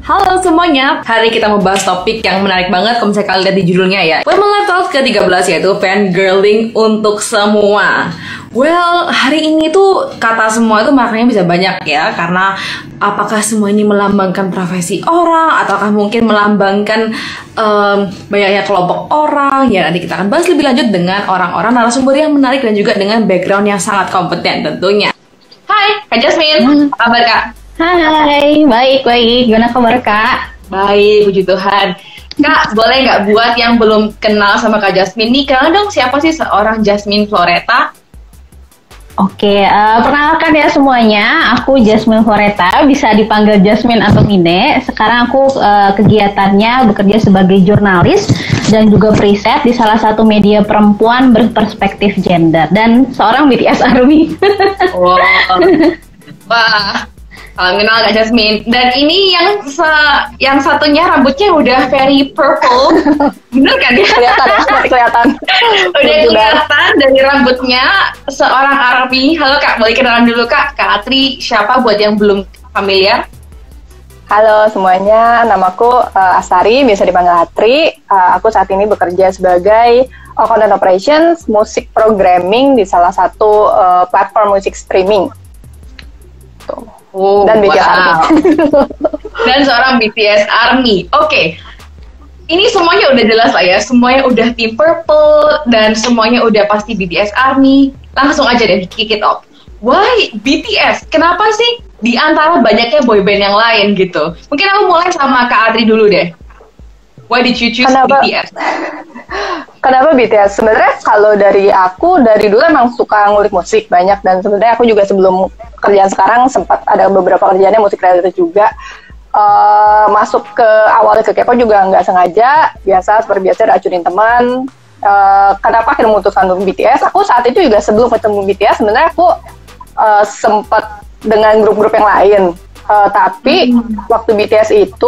Halo semuanya, hari kita mau bahas topik yang menarik banget kalau misalnya kalian lihat di judulnya ya. Women Life Talks ke-13 yaitu fangirling untuk semua. Well, hari ini tuh kata semua itu maknanya bisa banyak ya. Karena apakah semua ini melambangkan profesi orang, ataukah mungkin melambangkan banyaknya kelompok orang. Ya nanti kita akan bahas lebih lanjut dengan orang-orang narasumber yang menarik dan juga dengan background yang sangat kompeten tentunya. Hai, Kak Jasmine, apa kabar Kak? Hai, baik. Gimana kabar Kak? Baik, puji Tuhan. Kak, boleh nggak buat yang belum kenal sama Kak Jasmine nih, kenal dong siapa sih seorang Jasmine Floretta? Oke, perkenalkan ya semuanya, aku Jasmine Floretta, bisa dipanggil Jasmine atau Mine. Sekarang aku kegiatannya bekerja sebagai jurnalis dan juga preset di salah satu media perempuan berperspektif gender dan seorang BTS ARMY. Wow. Wah. Salam kenal Kak Jasmine. Dan ini yang satunya rambutnya udah very purple. Bener kan? Kelihatan. Udah kelihatan dari rambutnya seorang ARMY. Halo Kak, boleh kenalan dulu Kak. Kak Atri, siapa buat yang belum familiar? Halo semuanya, namaku Asari, biasa dipanggil Atri. Aku saat ini bekerja sebagai content operations, musik programming di salah satu platform musik streaming. Tuh. Oh, dan BTS wow. ARMY. Dan seorang BTS ARMY. Oke. Ini semuanya udah jelas lah ya. Semuanya udah Team Purple dan semuanya udah pasti BTS ARMY. Langsung aja deh kick it off. Why BTS? Kenapa sih di antara banyaknya boyband yang lain gitu? Mungkin aku mulai sama Kak Adri dulu deh. Why did you choose BTS? Kenapa BTS? Sebenarnya kalau dari aku dari dulu emang suka ngulik musik banyak, dan sebenarnya aku juga sebelum kerjaan sekarang sempat ada beberapa kerjaannya musik related juga. Masuk ke awalnya ke K-pop juga nggak sengaja, seperti biasa diacurin teman. Kenapa akhirnya memutuskan untuk BTS? Aku saat itu juga sebelum ketemu BTS sebenarnya aku sempat dengan grup-grup yang lain. Tapi waktu BTS itu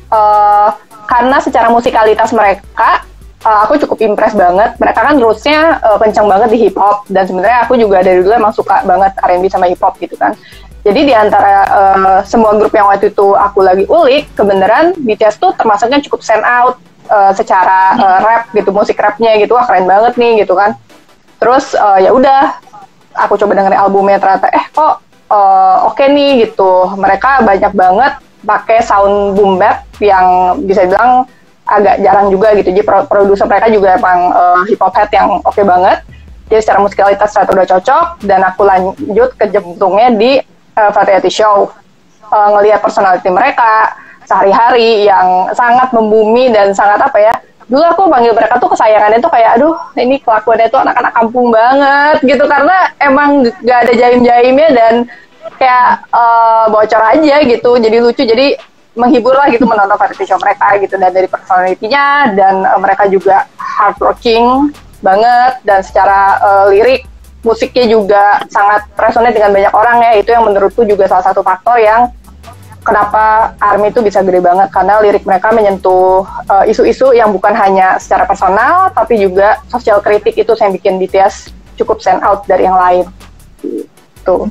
karena secara musikalitas mereka aku cukup impress banget. Mereka kan roots-nya kencang banget di hip hop, dan sebenarnya aku juga dari dulu emang suka banget R&B sama hip hop gitu kan. Jadi di antara semua grup yang waktu itu aku lagi ulik, kebenaran BTS tuh termasuknya cukup stand out secara rap gitu, musik rapnya gitu, wah keren banget nih gitu kan. Terus ya udah, aku coba dengerin albumnya, ternyata kok oke nih gitu. Mereka banyak banget pakai sound boom bap yang bisa bilang agak jarang juga gitu. Jadi produser mereka juga emang hip hop head yang oke banget. Jadi secara musikalitas ternyata udah cocok, dan aku lanjut ke jentungnya di variety show. Ngelihat personality mereka sehari-hari yang sangat membumi dan sangat apa ya. Dulu aku panggil mereka tuh kesayangannya tuh kayak aduh ini kelakuannya tuh anak-anak kampung banget gitu, karena emang gak ada jaim-jaimnya dan kayak bocor aja gitu. Jadi lucu, jadi menghibur lah gitu menonton variety show mereka gitu. Dan dari personality-nya, dan mereka juga hardworking banget, dan secara lirik musiknya juga sangat resonate dengan banyak orang ya. Itu yang menurutku juga salah satu faktor yang kenapa ARMY itu bisa gede banget, karena lirik mereka menyentuh isu-isu yang bukan hanya secara personal tapi juga sosial kritik. Itu yang bikin BTS cukup stand out dari yang lain gitu.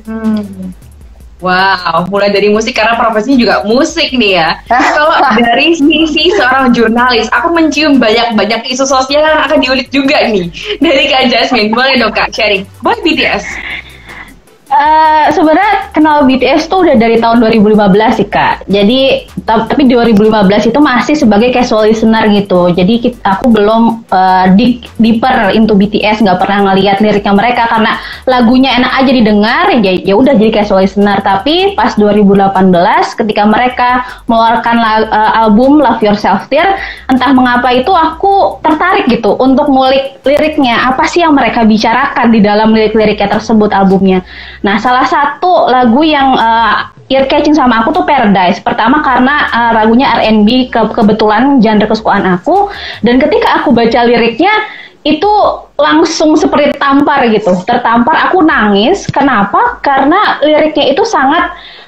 Wow, mulai dari musik karena profesinya juga musik nih ya. Kalau dari sisi seorang jurnalis, aku mencium banyak isu sosial yang akan diulik juga nih. Dari Kak Jasmine, boleh dong Kak sharing. Buat BTS? Sebenarnya kenal BTS tuh udah dari tahun 2015 sih Kak. Jadi tapi 2015 itu masih sebagai casual listener gitu. Jadi aku belum deeper into BTS, nggak pernah ngeliat liriknya mereka karena lagunya enak aja didengar. Ya udah jadi casual listener. Tapi pas 2018 ketika mereka mengeluarkan album Love Yourself Dear, entah mengapa itu aku tertarik gitu untuk ngulik liriknya. Apa sih yang mereka bicarakan di dalam lirik-liriknya tersebut albumnya. Nah, salah satu lagu yang ear catching sama aku tuh Paradise. Pertama karena lagunya R&B, kebetulan genre kesukaan aku. Dan ketika aku baca liriknya, itu langsung seperti tampar gitu. Tertampar, aku nangis. Kenapa? Karena liriknya itu sangat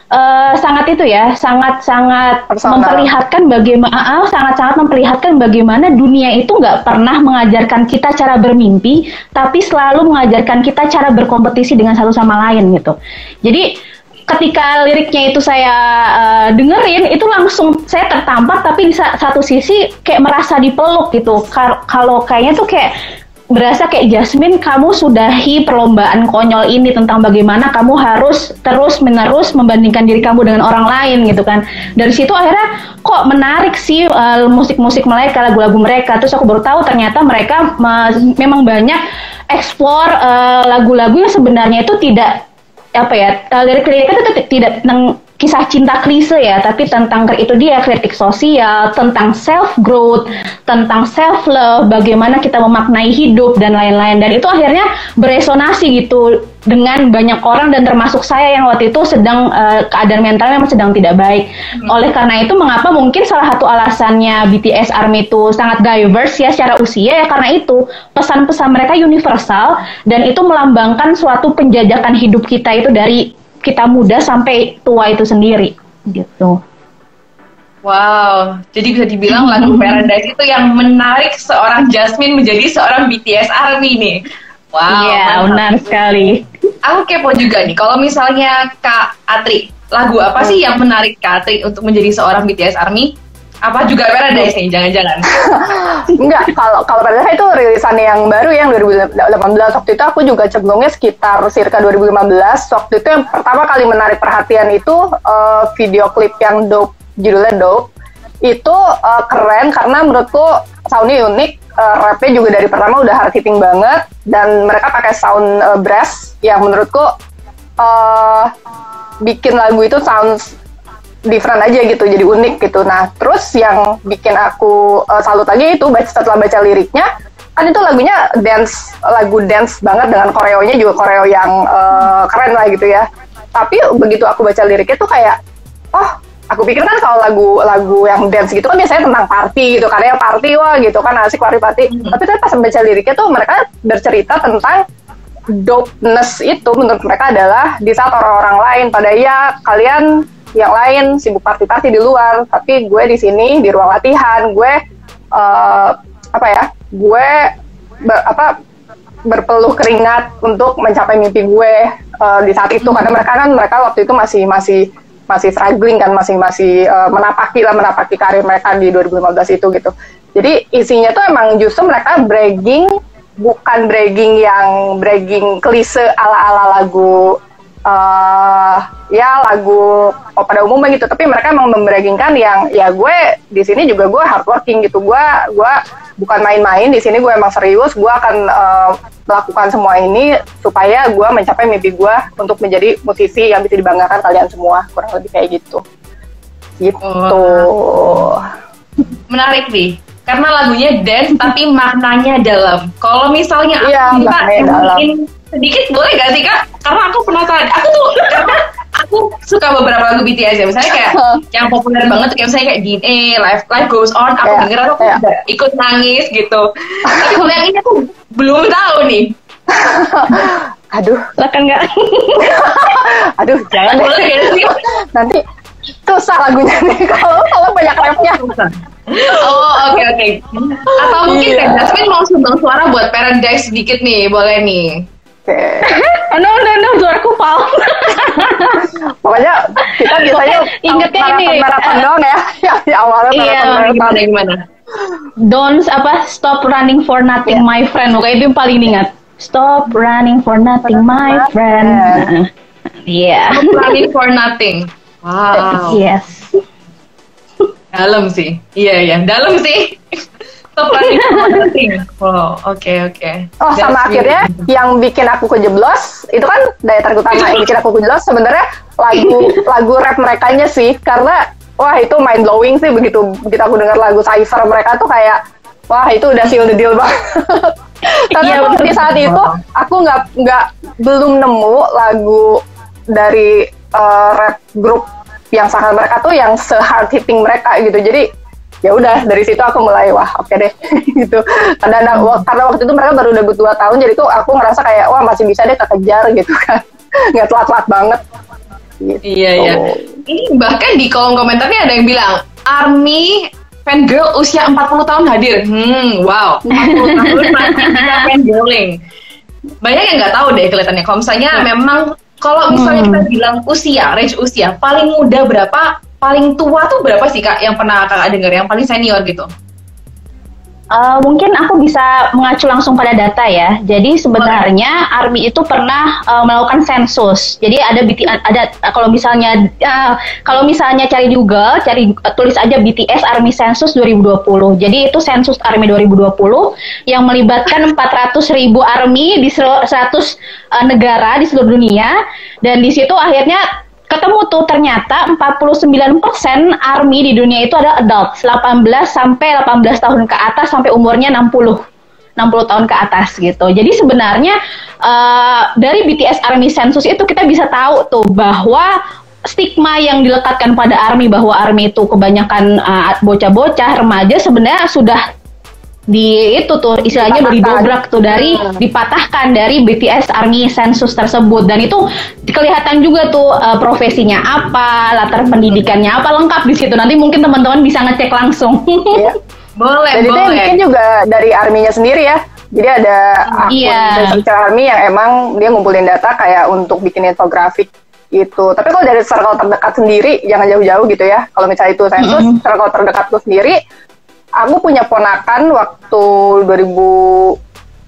memperlihatkan bagaimana dunia itu nggak pernah mengajarkan kita cara bermimpi, tapi selalu mengajarkan kita cara berkompetisi dengan satu sama lain gitu. Jadi ketika liriknya itu saya dengerin, itu langsung saya tertampar, tapi di satu sisi kayak merasa dipeluk gitu. Kalau kayaknya tuh kayak berasa kayak, Jasmine, kamu sudahi perlombaan konyol ini tentang bagaimana kamu harus terus-menerus membandingkan diri kamu dengan orang lain gitu kan. Dari situ akhirnya kok menarik sih musik-musik mereka, lagu-lagu mereka. Terus aku baru tahu ternyata mereka memang banyak explore lagu-lagu yang sebenarnya itu tidak lirik-liriknya itu tidak tentang kisah cinta klise ya, tapi tentang itu dia kritik sosial, tentang self growth, tentang self love, bagaimana kita memaknai hidup dan lain-lain. Dan itu akhirnya beresonasi gitu dengan banyak orang, dan termasuk saya yang waktu itu sedang keadaan mentalnya memang sedang tidak baik. Oleh karena itu, mengapa mungkin salah satu alasannya BTS ARMY itu sangat diverse ya secara usia, ya karena itu pesan-pesan mereka universal, dan itu melambangkan suatu penjajakan hidup kita itu dari kita muda sampai tua itu sendiri gitu. Wow, jadi bisa dibilang lagu Paradise itu yang menarik seorang Jasmine menjadi seorang BTS ARMY nih. Wow, iya, benar sekali. Aku kepo juga nih, kalau misalnya Kak Atri, lagu apa sih yang menarik Kak Atri untuk menjadi seorang BTS ARMY? Apa juga Paradise nih, jangan-jangan? Enggak, kalau Paradise itu rilisan yang baru yang 2018. Waktu itu aku juga cemplungnya sekitar circa 2015. Waktu itu yang pertama kali menarik perhatian itu video klip yang Dope, judulnya Dope. Itu keren karena menurutku soundnya unik, rapnya juga dari pertama udah hard hitting banget, dan mereka pakai sound brass yang menurutku bikin lagu itu sounds different aja gitu, jadi unik gitu. Nah, terus yang bikin aku salut lagi itu setelah baca liriknya, kan itu lagunya lagu dance banget, dengan koreonya juga koreo yang keren lah gitu ya. Tapi begitu aku baca liriknya tuh kayak, oh, aku pikir kan kalau lagu yang dance gitu kan biasanya tentang party gitu, karya party, wah gitu kan asik party. Tapi pas baca liriknya tuh mereka bercerita tentang dopeness itu menurut mereka adalah di saat orang-orang lain pada ya kalian yang lain sibuk party-party di luar, tapi gue di sini di ruang latihan, gue berpeluh keringat untuk mencapai mimpi gue di saat itu, karena mereka waktu itu masih struggling kan, masih menapaki karir mereka di 2015 itu gitu. Jadi isinya tuh emang justru mereka bragging, bukan bragging klise ala lagu lagu pada umumnya gitu, tapi mereka emang membragingkan yang ya gue di sini juga gue hardworking gitu, gue bukan main-main di sini, gue emang serius, gue akan melakukan semua ini supaya gue mencapai mimpi gue untuk menjadi musisi yang bisa dibanggakan kalian semua, kurang lebih kayak gitu. Menarik nih, karena lagunya dance tapi maknanya dalam. Kalau misalnya aku mungkin sedikit boleh gak sih Kak? Karena aku penasaran. Aku suka beberapa lagu BTS ya. Misalnya kayak yang populer banget kayak misalnya kayak DNA, Life Goes On. Aku denger aku juga ikut nangis gitu. Tapi kalau yang ini aku belum tahu nih. Aduh, lah kan nggak? Aduh, jangan deh. Nanti susah lagunya nih kalau banyak rapnya. Oh, oke. Atau mungkin Jasmine mau sumbang suara buat Paradise sedikit nih, boleh nih. No, suaraku palsu. Pokoknya kita biasanya ingetnya ini maraton doang ya. Ya awalnya maraton gimana? Don't stop running for nothing, my friend. Pokoknya itu yang paling diingat. Stop running for nothing, my friend. Stop running for nothing. Wow. Yes. Dalam sih. Iya, dalam sih. Stop running for nothing. Wow, oke. Oh, sama akhirnya yang bikin aku kejeblos, itu kan daya tarik utama yang bikin aku kejeblos sebenarnya lagu rap merekanya sih, karena wah itu mind blowing sih begitu aku dengar lagu Cypher mereka tuh kayak wah itu udah seal the deal banget. Tapi di saat itu aku belum nemu lagu dari rap grup yang sangat mereka tuh yang se-hard hitting mereka gitu. Jadi ya udah dari situ aku mulai wah oke deh gitu. Karena waktu itu mereka baru debut 2 tahun, jadi tuh aku ngerasa kayak wah masih bisa deh kekejar gitu kan. Nggak telat-telat banget. Gitu. Iya. Ini bahkan di kolom komentarnya ada yang bilang ARMY fangirl usia 40 tahun hadir. Wow, 40 tahun masih bisa fangirling. Banyak yang nggak tahu deh kelihatannya. Kalau misalnya memang Kalau misalnya kita bilang usia, range usia, paling muda berapa, paling tua tuh berapa sih Kak yang pernah Kakak dengar, yang paling senior gitu? Mungkin aku bisa mengacu langsung pada data ya. Jadi sebenarnya ARMY itu pernah melakukan sensus. Jadi ada kalau misalnya cari di Google, tulis aja BTS ARMY Sensus 2020. Jadi itu sensus ARMY 2020 yang melibatkan 400.000 ARMY di 100 negara di seluruh dunia, dan di situ akhirnya ketemu tuh ternyata 49% ARMY di dunia itu ada adult 18 sampai 18 tahun ke atas sampai umurnya 60 tahun ke atas gitu. Jadi sebenarnya dari BTS ARMY Sensus itu kita bisa tahu tuh bahwa stigma yang dilekatkan pada ARMY bahwa ARMY itu kebanyakan bocah-bocah remaja sebenarnya sudah itu tuh istilahnya udah didobrak tuh dipatahkan dari BTS ARMY Sensus tersebut, dan itu kelihatan juga tuh profesinya apa, latar pendidikannya apa, lengkap di situ. Nanti mungkin teman-teman bisa ngecek langsung. Iya. Boleh. Dan itu mungkin juga dari ARMY-nya sendiri ya. Jadi ada akun ARMY yang emang dia ngumpulin data kayak untuk bikin infografik gitu. Tapi kalau dari circle terdekat sendiri jangan jauh-jauh gitu ya. Kalau misalnya itu sensus, circle terdekat lu sendiri, aku punya ponakan waktu 2017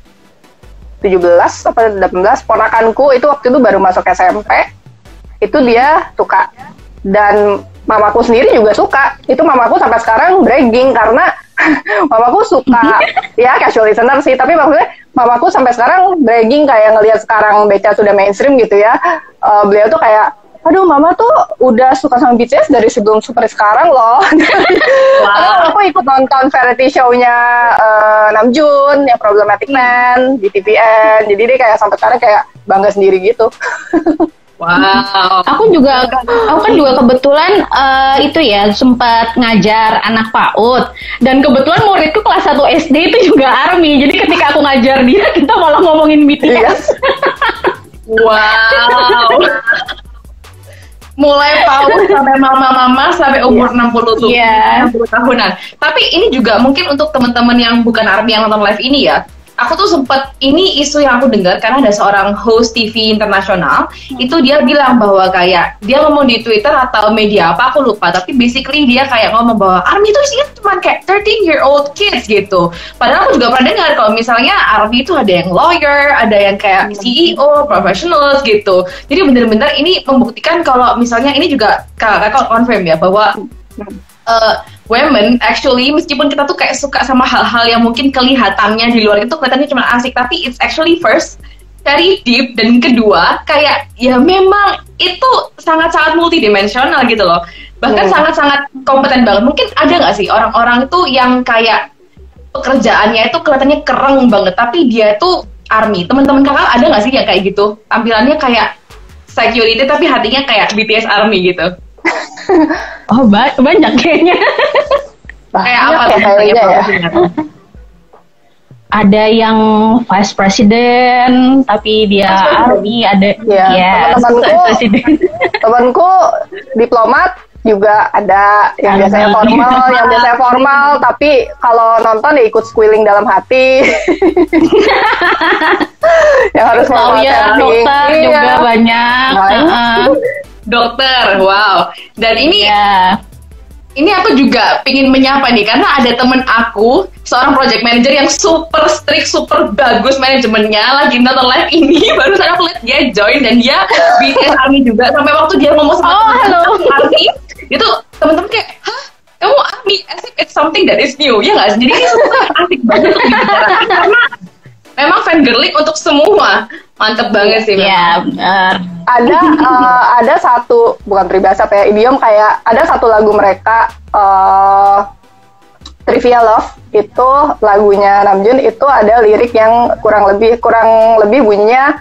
atau 2018, ponakanku itu waktu itu baru masuk SMP, itu dia suka. Dan mamaku sendiri juga suka. Itu mamaku sampai sekarang bragging karena mamaku suka, ya casual listener sih, tapi maksudnya mamaku sampai sekarang bragging kayak ngelihat sekarang Beca sudah mainstream gitu ya. Beliau tuh kayak, aduh mama tuh udah suka sama BTS dari sebelum super sekarang loh. Wow. Aku ikut nonton variety show-nya Namjoon yang Problematic Man di TVN. Jadi dia kayak sampai sekarang kayak bangga sendiri gitu. Wow. Aku kan juga kebetulan itu ya sempat ngajar anak PAUD, dan kebetulan muridku kelas 1 SD itu juga ARMY. Jadi ketika aku ngajar dia, kita malah ngomongin BTS. Wow. Mulai PAUD sampai mama-mama sampai umur 60 tahunan. Tapi ini juga mungkin untuk teman-teman yang bukan ARMY yang nonton live ini ya. Aku tuh sempat, ini isu yang aku dengar karena ada seorang host TV internasional, itu dia bilang bahwa kayak dia ngomong di Twitter atau media apa aku lupa, tapi basically dia kayak ngomong bahwa ARMY itu isinya cuma kayak 13-year-old kids gitu. Padahal aku juga pernah dengar kalau misalnya ARMY itu ada yang lawyer, ada yang kayak CEO, professionals gitu. Jadi benar-benar ini membuktikan kalau misalnya ini juga kakak confirm ya bahwa women actually, meskipun kita tuh kayak suka sama hal-hal yang mungkin kelihatannya di luar itu kelihatannya cuma asik, tapi it's actually first very deep, dan kedua kayak ya memang itu sangat-sangat multidimensional gitu loh, bahkan sangat-sangat kompeten banget. Mungkin ada nggak sih orang-orang itu yang kayak pekerjaannya itu kelihatannya keren banget tapi dia tuh ARMY? Teman-teman kakak ada nggak sih yang kayak gitu, tampilannya kayak security tapi hatinya kayak BTS ARMY gitu? Oh banyak kayaknya. Kayak apa tuh kayaknya ya? Ada yang vice president tapi dia ARMY, ada temanku diplomat juga ada yang biasanya formal, tapi kalau nonton ya ikut squealing dalam hati. Yang harus dokter juga banyak. Dokter, wow. Dan ini aku juga pingin menyapa nih, karena ada temen aku, seorang project manager yang super strict, super bagus manajemennya, lagi nonton live ini, barusan aku lihat dia join, dan dia BTS ARMY juga, sampai waktu dia ngomong sama ARMY, itu temen-temen kayak, hah? Kamu ARMY? As if it's something that is new, ya nggak? Jadi ini super asik banget untuk dibicarakan, karena memang fangirling untuk semua. Mantep banget sih. Iya, benar. Ada satu, bukan peribahasa ya, idiom, kayak ada satu lagu mereka, Trivia Love, itu lagunya Namjoon, itu ada lirik yang kurang lebih bunyinya,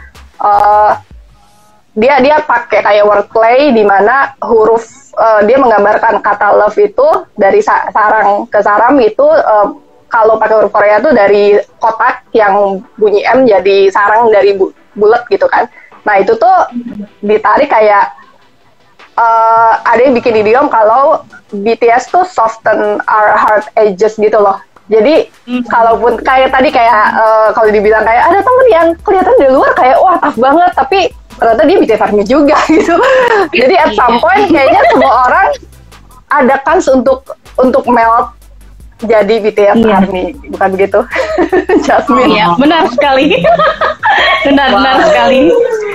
dia pakai kayak wordplay di mana huruf, dia menggambarkan kata love itu dari sarang ke saram itu, kalau pakai huruf Korea tuh dari kotak yang bunyi M jadi sarang dari bulat gitu kan. Nah itu tuh ditarik kayak ada yang bikin idiom kalau BTS tuh soften our heart edges gitu loh. Jadi kalaupun kayak tadi kayak kalau dibilang kayak ada temen yang kelihatan dari luar kayak wah tough banget, tapi ternyata dia BTS ARMY juga gitu. Jadi at some point kayaknya semua orang ada kans untuk melt jadi BTS ARMY, bukan begitu? Jasmine. Iya, benar sekali. benar sekali.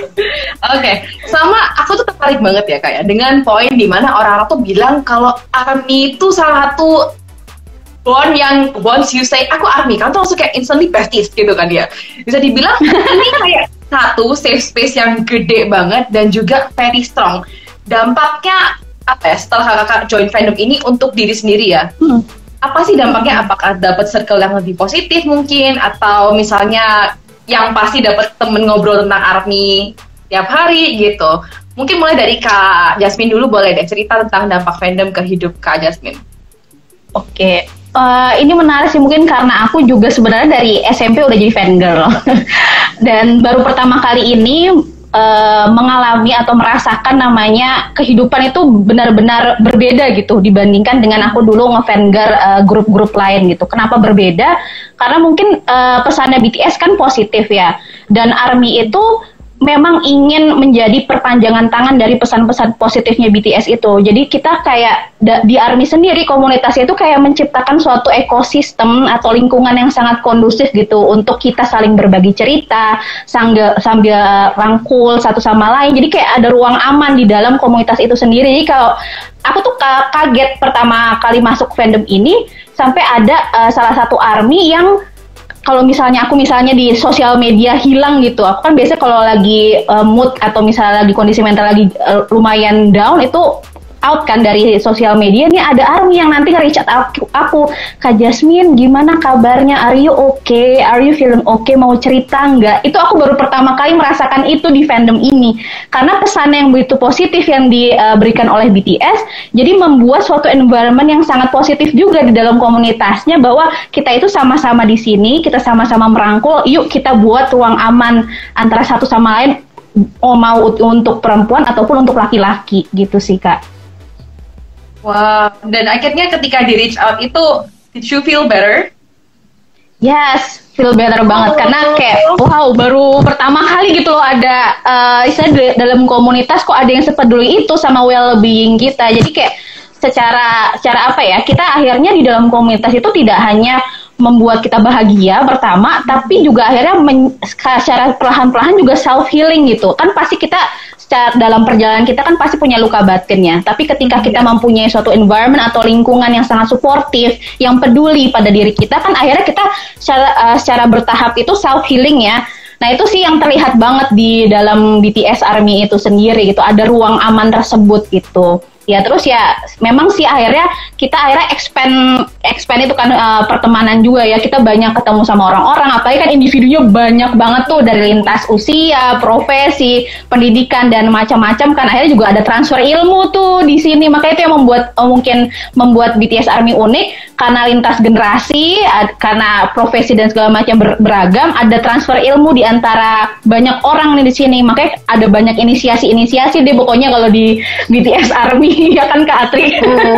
Oke, sama aku tuh tertarik banget ya kayak dengan poin dimana orang-orang tuh bilang kalau ARMY itu salah satu bond yang once you say aku ARMY, kamu tuh langsung kayak instantly besties gitu kan dia. Bisa dibilang ini kayak satu safe space yang gede banget dan juga very strong. Dampaknya apa ya setelah kakak join fandom ini untuk diri sendiri ya? Apa sih dampaknya? Apakah dapat circle yang lebih positif mungkin, atau misalnya yang pasti dapat temen ngobrol tentang ARMY tiap hari gitu? Mungkin mulai dari Kak Jasmine dulu, boleh deh cerita tentang dampak fandom ke hidup Kak Jasmine. Oke. Ini menarik sih, mungkin karena aku juga sebenarnya dari SMP udah jadi fangirl dan baru pertama kali ini mengalami atau merasakan namanya kehidupan itu benar-benar berbeda gitu dibandingkan dengan aku dulu ngefangirl grup-grup lain gitu. Kenapa berbeda? Karena mungkin pesannya BTS kan positif ya, dan ARMY itu memang ingin menjadi perpanjangan tangan dari pesan-pesan positifnya BTS itu. Jadi kita kayak di ARMY sendiri komunitasnya itu kayak menciptakan suatu ekosistem atau lingkungan yang sangat kondusif gitu untuk kita saling berbagi cerita sambil rangkul satu sama lain. Jadi kayak ada ruang aman di dalam komunitas itu sendiri. Jadi kalau aku tuh kaget pertama kali masuk fandom ini sampai ada salah satu ARMY yang kalau misalnya aku di sosial media hilang gitu, aku kan biasanya kalau lagi mood atau misalnya lagi kondisi mental lagi lumayan down itu out kan dari sosial media. Nih ada ARMY yang nanti nge-reach out aku, Kak Jasmine gimana kabarnya, are you okay, are you feeling okay, mau cerita nggak? Itu aku baru pertama kali merasakan itu di fandom ini, karena pesan yang begitu positif yang diberikan oleh BTS, jadi membuat suatu environment yang sangat positif juga di dalam komunitasnya, bahwa kita itu sama-sama di sini, kita sama-sama merangkul, yuk kita buat ruang aman antara satu sama lain, mau untuk perempuan ataupun untuk laki-laki gitu sih Kak. Wow, dan akhirnya ketika di reach out itu, did you feel better? Yes, feel better banget, karena kayak wow, baru pertama kali gitu loh ada istilah dalam komunitas kok ada yang sepeduli itu sama well-being kita. Jadi kayak secara apa ya, kita akhirnya di dalam komunitas itu tidak hanya membuat kita bahagia pertama, tapi juga akhirnya secara perlahan-lahan juga self-healing gitu. Kan pasti kita dalam perjalanan kita kan pasti punya luka batinnya, tapi ketika kita mempunyai suatu environment atau lingkungan yang sangat suportif, yang peduli pada diri kita, kan akhirnya kita secara bertahap itu self-healing ya. Nah itu sih yang terlihat banget di dalam BTS ARMY itu sendiri gitu, ada ruang aman tersebut gitu. Ya terus ya memang sih akhirnya kita expand itu kan pertemanan juga ya, kita banyak ketemu sama orang-orang, apalagi kan individunya banyak banget tuh dari lintas usia, profesi, pendidikan dan macam-macam kan, akhirnya juga ada transfer ilmu tuh di sini. Makanya itu yang membuat BTS ARMY unik, karena lintas generasi, karena profesi dan segala macam beragam, ada transfer ilmu di antara banyak orang nih di sini. Makanya ada banyak inisiasi deh pokoknya kalau di BTS ARMY. Ya kan Kak Atri?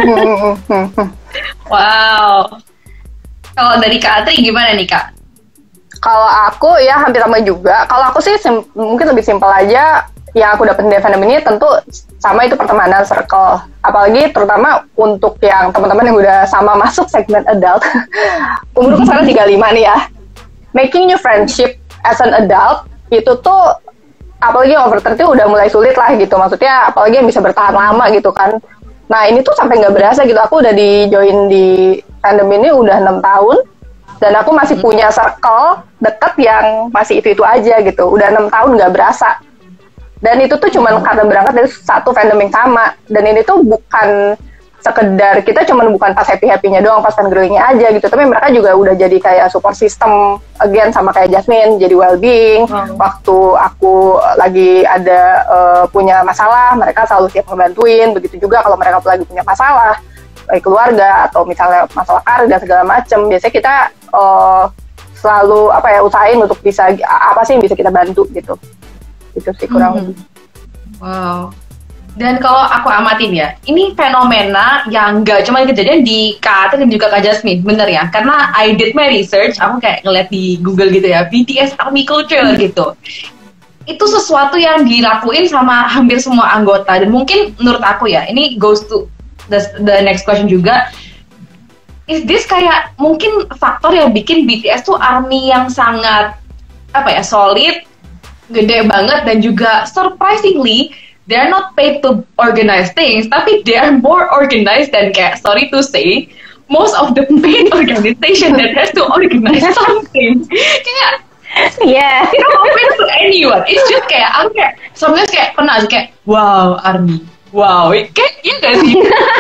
Wow. Kalau dari Kak Atri gimana nih Kak? Kalau aku ya hampir sama juga. Kalau aku sih mungkin lebih simpel aja. Yang aku dapat dari fandom ini tentu sama itu pertemanan circle. Apalagi terutama untuk yang teman-teman yang udah sama masuk segmen adult. Umurku sekarang 35 nih ya. Making new friendship as an adult itu tuh apalagi over 30 udah mulai sulit lah gitu, maksudnya apalagi yang bisa bertahan lama gitu kan. Nah ini tuh sampai nggak berasa gitu, aku udah join di fandom ini udah 6 tahun dan aku masih punya circle deket yang masih itu aja gitu, udah 6 tahun nggak berasa. Dan itu tuh cuman karena berangkat dari satu fandom yang sama, dan ini tuh bukan sekedar kita cuman bukan pas happy-happynya doang, pas fangirlingnya aja gitu, tapi mereka juga udah jadi kayak support system again sama kayak Jasmine, jadi well-being. Waktu aku lagi ada punya masalah, mereka selalu siap ngebantuin. Begitu juga kalau mereka lagi punya masalah baik keluarga atau misalnya masalah karir dan segala macem, biasanya kita selalu usahain untuk bisa apa sih yang bisa kita bantu gitu. Itu sih kurang lebih. Wow. Dan kalau aku amatin ya, ini fenomena yang nggak cuma kejadian di Kak Atri dan juga Kak Jasmine, bener ya? Karena I did my research, aku kayak ngeliat di Google gitu ya, BTS ARMY culture gitu. itu sesuatu yang dilakuin sama hampir semua anggota. Dan mungkin menurut aku ya, ini goes to the next question juga. Is this kayak mungkin faktor yang bikin BTS tuh army yang sangat solid, gede banget, dan juga surprisingly they're not paid to organize things, tapi they are more organized than kayak, sorry to say, most of the main organization that has to organize something. Kayak Yeah. you don't open to anyone. It's just kayak aku kayak sometimes kayak pernah kayak wow army. Wow, kayak iya gak sih?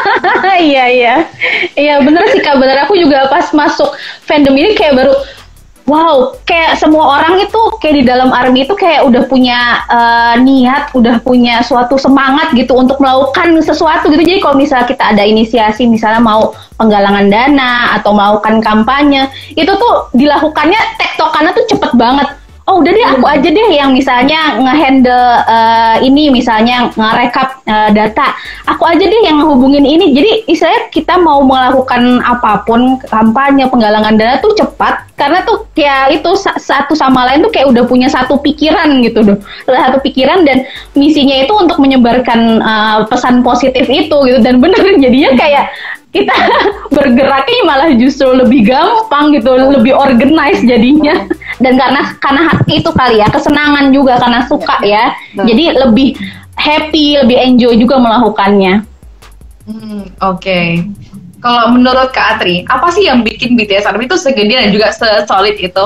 Iya bener sih Kak, bener. Aku juga pas masuk fandom ini kayak baru wow, kayak semua orang itu kayak di dalam ARMY itu kayak udah punya niat, udah punya suatu semangat gitu untuk melakukan sesuatu gitu. Jadi kalau misalnya kita ada inisiasi, misalnya mau penggalangan dana atau melakukan kampanye, itu tuh dilakukannya tektokannya tuh cepet banget. Oh udah deh, aku aja deh yang misalnya nge-handle ini, misalnya nge-recap data. Aku aja deh yang ngehubungin ini. Jadi istilahnya kita mau melakukan apapun, kampanye, penggalangan dana tuh cepat. Karena tuh ya itu satu sama lain tuh kayak udah punya satu pikiran gitu loh. Satu pikiran dan misinya itu untuk menyebarkan pesan positif itu gitu. Dan bener jadinya kayak kita bergeraknya malah justru lebih gampang gitu, lebih organize jadinya. Dan karena hati itu kali ya, kesenangan juga karena suka ya. Jadi lebih happy, lebih enjoy juga melakukannya. Oke. Kalau menurut Kak Atri, apa sih yang bikin BTS ARMY itu segede dan juga se-solid itu?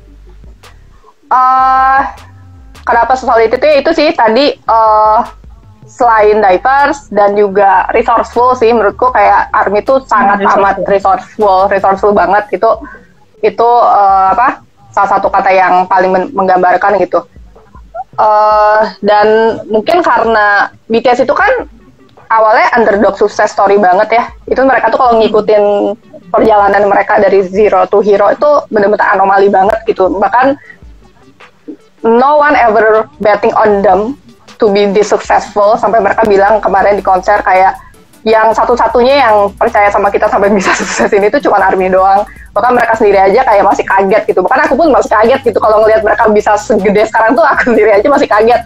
Kenapa se-solid itu sih tadi selain diverse dan juga resourceful sih, menurutku kayak ARMY itu sangat amat resourceful banget. Itu salah satu kata yang paling menggambarkan gitu. Dan mungkin karena BTS itu kan awalnya underdog sukses story banget ya. Itu mereka tuh kalau ngikutin perjalanan mereka dari zero to hero itu benar-benar anomali banget gitu. Bahkan no one ever betting on them to be this successful, sampai mereka bilang kemarin di konser kayak yang satu-satunya yang percaya sama kita sampai bisa sukses ini tuh cuma ARMY doang. Bahkan mereka sendiri aja kayak masih kaget gitu. Bahkan aku pun masih kaget gitu kalau ngelihat mereka bisa segede sekarang tuh, aku sendiri aja masih kaget.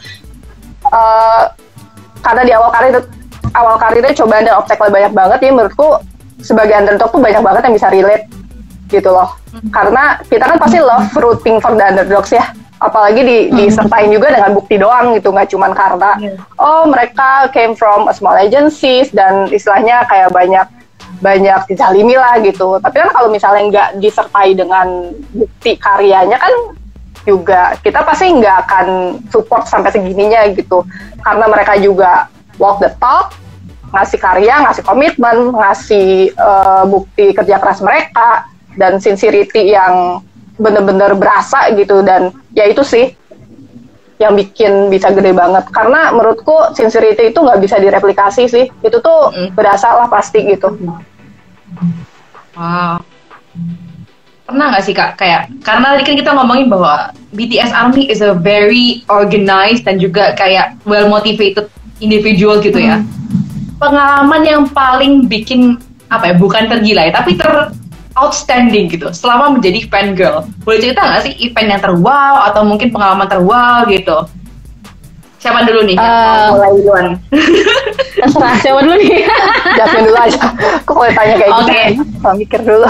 Karena di awal karirnya cobaan dan obstacle banyak banget ya, menurutku sebagai underdog tuh banyak banget yang bisa relate gitu loh. Karena kita kan pasti love rooting for the underdogs ya. Apalagi disertain juga dengan bukti doang gitu, nggak cuma karena mereka came from a small agencies dan istilahnya kayak banyak dizalimi lah gitu. Tapi kan kalau misalnya nggak disertai dengan bukti karyanya kan juga kita pasti nggak akan support sampai segininya gitu. Karena mereka juga walk the talk, ngasih karya, ngasih komitmen, ngasih bukti kerja keras mereka dan sincerity yang bener-bener berasa gitu. Dan ya itu sih yang bikin bisa gede banget, karena menurutku sincerity itu nggak bisa direplikasi sih, itu tuh berasa lah pasti gitu. Wow, pernah nggak sih Kak kayak, karena tadi kan kita ngomongin bahwa BTS ARMY is a very organized dan juga kayak well motivated individual gitu ya. Pengalaman yang paling bikin bukan tergila ya, tapi outstanding gitu selama menjadi fan girl. Boleh cerita nggak sih event yang terwow atau mungkin pengalaman terwow gitu? Siapa dulu nih? Mulai duluan. Terserah, siapa dulu nih? Jasmine dulu aja. Kok boleh tanya kayak gitu? Saya mikir dulu.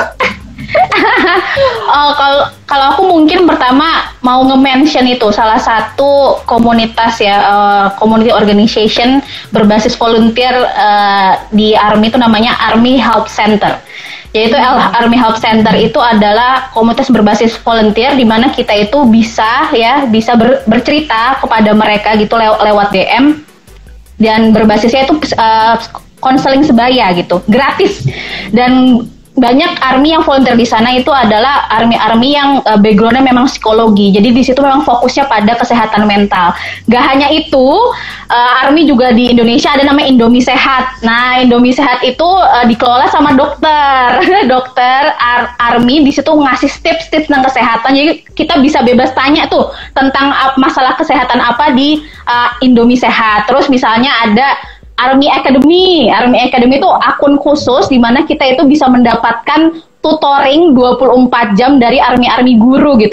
Kalau aku mungkin pertama mau nge-mention itu salah satu komunitas ya, community organization berbasis volunteer di ARMY itu namanya ARMY Help Center. Yaitu ARMY Help Center itu adalah komunitas berbasis volunteer di mana kita itu bisa bercerita kepada mereka gitu lewat DM, dan berbasisnya itu konseling sebaya gitu, gratis. Dan banyak ARMY yang volunteer di sana itu adalah ARMY yang backgroundnya memang psikologi. Jadi di situ memang fokusnya pada kesehatan mental. Gak hanya itu, ARMY juga di Indonesia ada namanya Indomie Sehat. Nah, Indomie Sehat itu dikelola sama dokter ARMY di situ ngasih tips-tips tentang kesehatan. Jadi kita bisa bebas tanya tuh tentang masalah kesehatan apa di Indomie Sehat. Terus misalnya ada ARMY Academy itu akun khusus di mana kita itu bisa mendapatkan tutoring 24 jam dari ARMY guru gitu.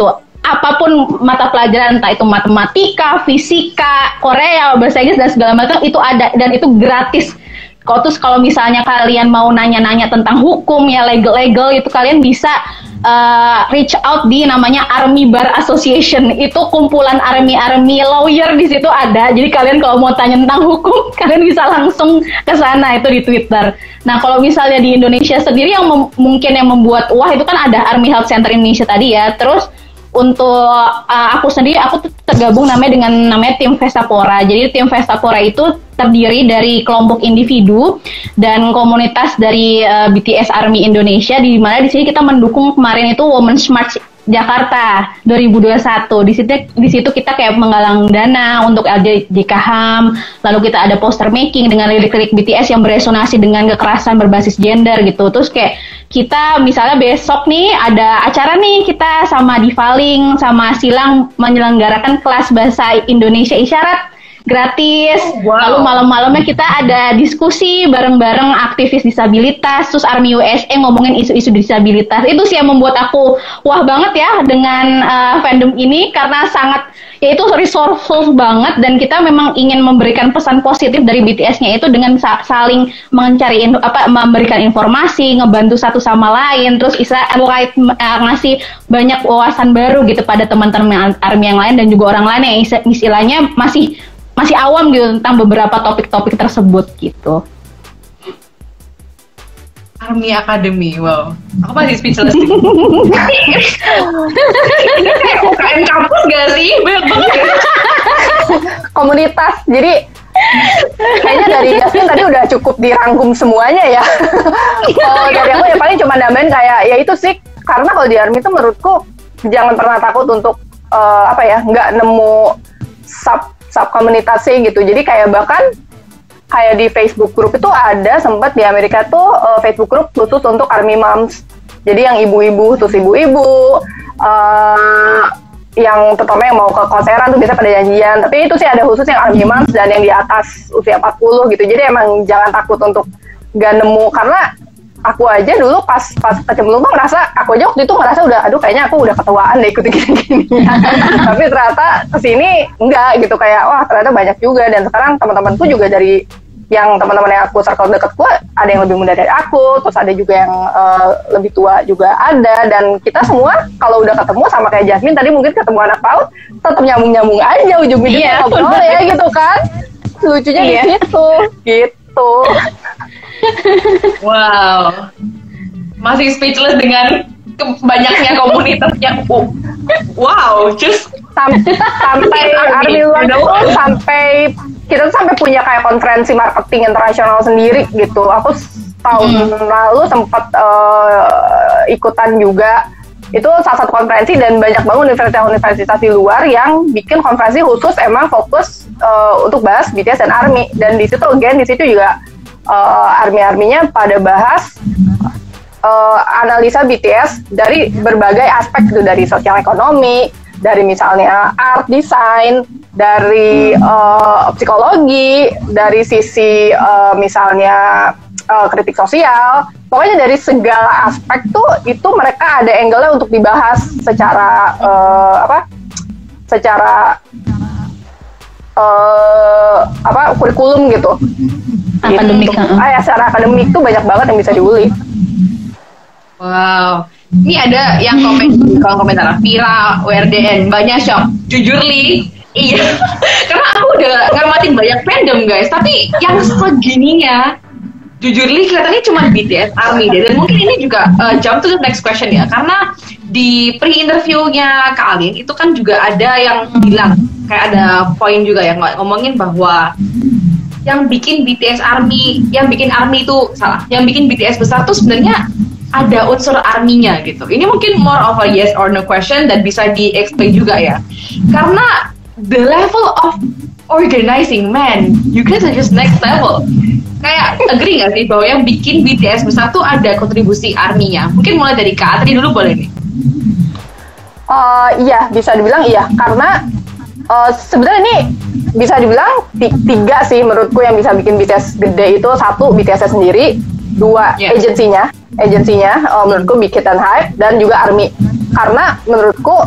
apapun mata pelajaran, entah itu matematika, fisika, Korea, bahasa Inggris dan segala macam itu ada dan itu gratis. Terus kalau misalnya kalian mau nanya-nanya tentang hukum ya legal itu kalian bisa reach out di namanya Army Bar Association. Itu kumpulan army lawyer di situ ada. Jadi kalian kalau mau tanya tentang hukum kalian bisa langsung ke sana, itu di Twitter. Nah, kalau misalnya di Indonesia sendiri yang mungkin yang membuat wah itu kan ada Army Health Center Indonesia tadi ya. Terus untuk aku sendiri, aku tuh tergabung namanya tim Vestapora. Jadi tim Vestapora itu terdiri dari kelompok individu dan komunitas dari BTS Army Indonesia, di mana di sini kita mendukung kemarin itu Women's March Jakarta 2021. Di situ kita kayak menggalang dana untuk LJK HAM, lalu kita ada poster making dengan lirik-lirik BTS yang beresonasi dengan kekerasan berbasis gender gitu. Terus kayak kita misalnya besok nih ada acara nih, kita sama Divaling sama Silang menyelenggarakan kelas bahasa Indonesia isyarat gratis. Lalu malam-malamnya kita ada diskusi bareng-bareng aktivis disabilitas, terus Army USA ngomongin isu-isu disabilitas. Itu sih yang membuat aku wah banget ya dengan fandom ini, karena sangat ya itu resourceful banget, dan kita memang ingin memberikan pesan positif dari BTS-nya itu dengan saling memberikan informasi, ngebantu satu sama lain, terus ngasih banyak wawasan baru gitu pada teman-teman Army yang lain dan juga orang lain yang istilahnya masih awam gitu tentang beberapa topik-topik tersebut gitu. Army Academy, wow. Aku masih speechless. Ini kayak UKM kampus gak sih? Banyak banget ya. Komunitas, jadi kayaknya dari Jasmine tadi udah cukup dirangkum semuanya ya. Kalau dari aku ya paling cuma nambahin kayak ya itu sih, karena kalau di Army itu menurutku jangan pernah takut untuk nggak nemu sub komunitasnya gitu. Jadi kayak bahkan kayak di Facebook group itu ada sempat di Amerika tuh Facebook group khusus untuk Army Moms. Jadi yang ibu-ibu, terus ibu-ibu yang terutama yang mau ke konseran tuh biasa pada janjian. Tapi itu sih ada khusus yang Army Moms dan yang di atas usia 40 gitu. Jadi emang jangan takut untuk gak nemu, karena aku aja dulu pas kecemplung tuh ngerasa, aku aja waktu itu ngerasa udah, aduh kayaknya aku udah ketuaan deh ikut gini-gini. Tapi ternyata kesini enggak gitu, kayak wah ternyata banyak juga. Dan sekarang teman-temanku juga dari yang teman-teman yang aku circle dekatku ada yang lebih muda dari aku, terus ada juga yang lebih tua juga ada. Dan kita semua kalau udah ketemu sama kayak Jasmine tadi mungkin ketemu anak PAUD tetap nyambung-nyambung aja ujung-ujungnya ngobrol ya gitu kan. Lucunya di situ gitu. Wow, masih speechless dengan banyaknya komunitasnya. Wow, just sampai Army luar itu sampai kita tuh sampai punya kayak konferensi marketing internasional sendiri gitu. Aku tahun lalu sempat ikutan juga. Itu salah satu konferensi, dan banyak banget universitas-universitas di luar yang bikin konferensi khusus emang fokus untuk bahas BTS dan Army. Dan di situ juga Army-Arminya pada bahas analisa BTS dari berbagai aspek gitu, dari sosial ekonomi, dari misalnya art, design, dari psikologi, dari sisi misalnya kritik sosial. Pokoknya dari segala aspek tuh itu mereka ada angle-nya untuk dibahas secara kurikulum gitu. Akademik. Secara akademik tuh banyak banget yang bisa diulik. Wow. Ini ada yang komentar Vira, WRDN, banyak shock. Jujur Li, iya. Karena aku udah ngamatin banyak fandom guys, tapi yang segininya jujur Li kelihatannya cuma BTS Army deh. Dan mungkin ini juga jump to the next question ya, karena di pre-interviewnya Kak Alin itu kan juga ada yang bilang, kayak ada poin juga yang ngomongin bahwa yang bikin BTS Army, yang bikin BTS besar tuh sebenarnya ada unsur arminya gitu. Ini mungkin more of a yes or no question dan bisa di-explain juga ya. Karena the level of organizing, man, you guys are just next level. Kayak agree gak sih bahwa yang bikin BTS besar tuh ada kontribusi arminya? Mungkin mulai dari Kak Atri dulu boleh nih. Iya, bisa dibilang iya. Karena sebenarnya ini bisa dibilang tiga sih menurutku yang bisa bikin BTS gede itu. Satu, BTS sendiri. Dua, agensinya menurutku Big Hit and Hype, dan juga Army. Karena menurutku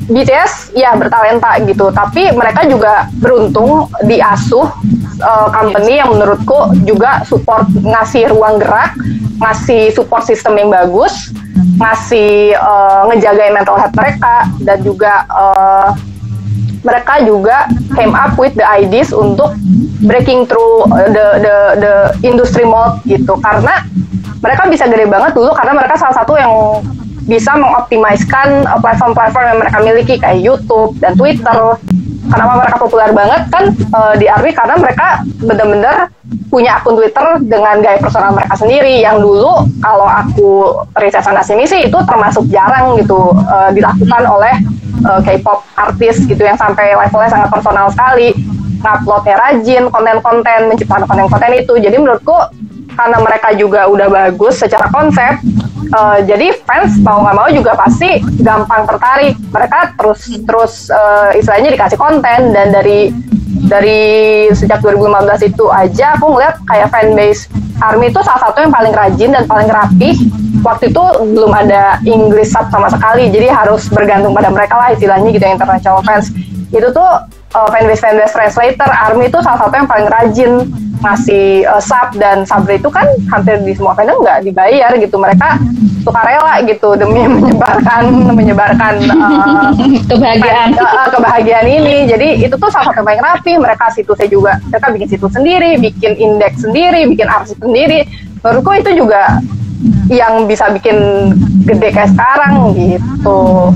BTS ya bertalenta gitu, tapi mereka juga beruntung diasuh company yang menurutku juga support, ngasih ruang gerak, ngasih support system yang bagus, ngasih ngejagain mental health mereka, dan juga mereka juga came up with the ideas untuk breaking through the industry mold gitu, karena mereka bisa gede banget dulu karena mereka salah satu yang bisa mengoptimiskan platform-platform yang mereka miliki kayak YouTube dan Twitter. Kenapa mereka populer banget kan di ARMY karena mereka benar-benar punya akun Twitter dengan gaya personal mereka sendiri yang dulu kalau aku riset sana sini sih itu termasuk jarang gitu dilakukan oleh K-pop artis gitu yang sampai levelnya sangat personal sekali, nguploadnya rajin, konten-konten, menciptakan konten-konten itu. Jadi menurutku karena mereka juga udah bagus secara konsep, jadi fans mau nggak mau juga pasti gampang tertarik. Mereka terus istilahnya dikasih konten, dan dari sejak 2015 itu aja aku ngeliat kayak fanbase ARMY itu salah satu yang paling rajin dan paling rapih. Waktu itu belum ada English sub sama sekali, jadi harus bergantung pada mereka lah istilahnya gitu, international fans. Itu tuh fanbase translator ARMY itu salah satu yang paling rajin ngasih sub, dan sub itu kan hampir di semua fandom nggak dibayar gitu, mereka sukarela gitu demi menyebarkan kebahagiaan ini. Jadi itu tuh salah satu yang paling rapi. Mereka situsnya juga, mereka bikin situs sendiri, bikin indeks sendiri, bikin arsip sendiri. Menurutku itu juga yang bisa bikin gede kayak sekarang gitu.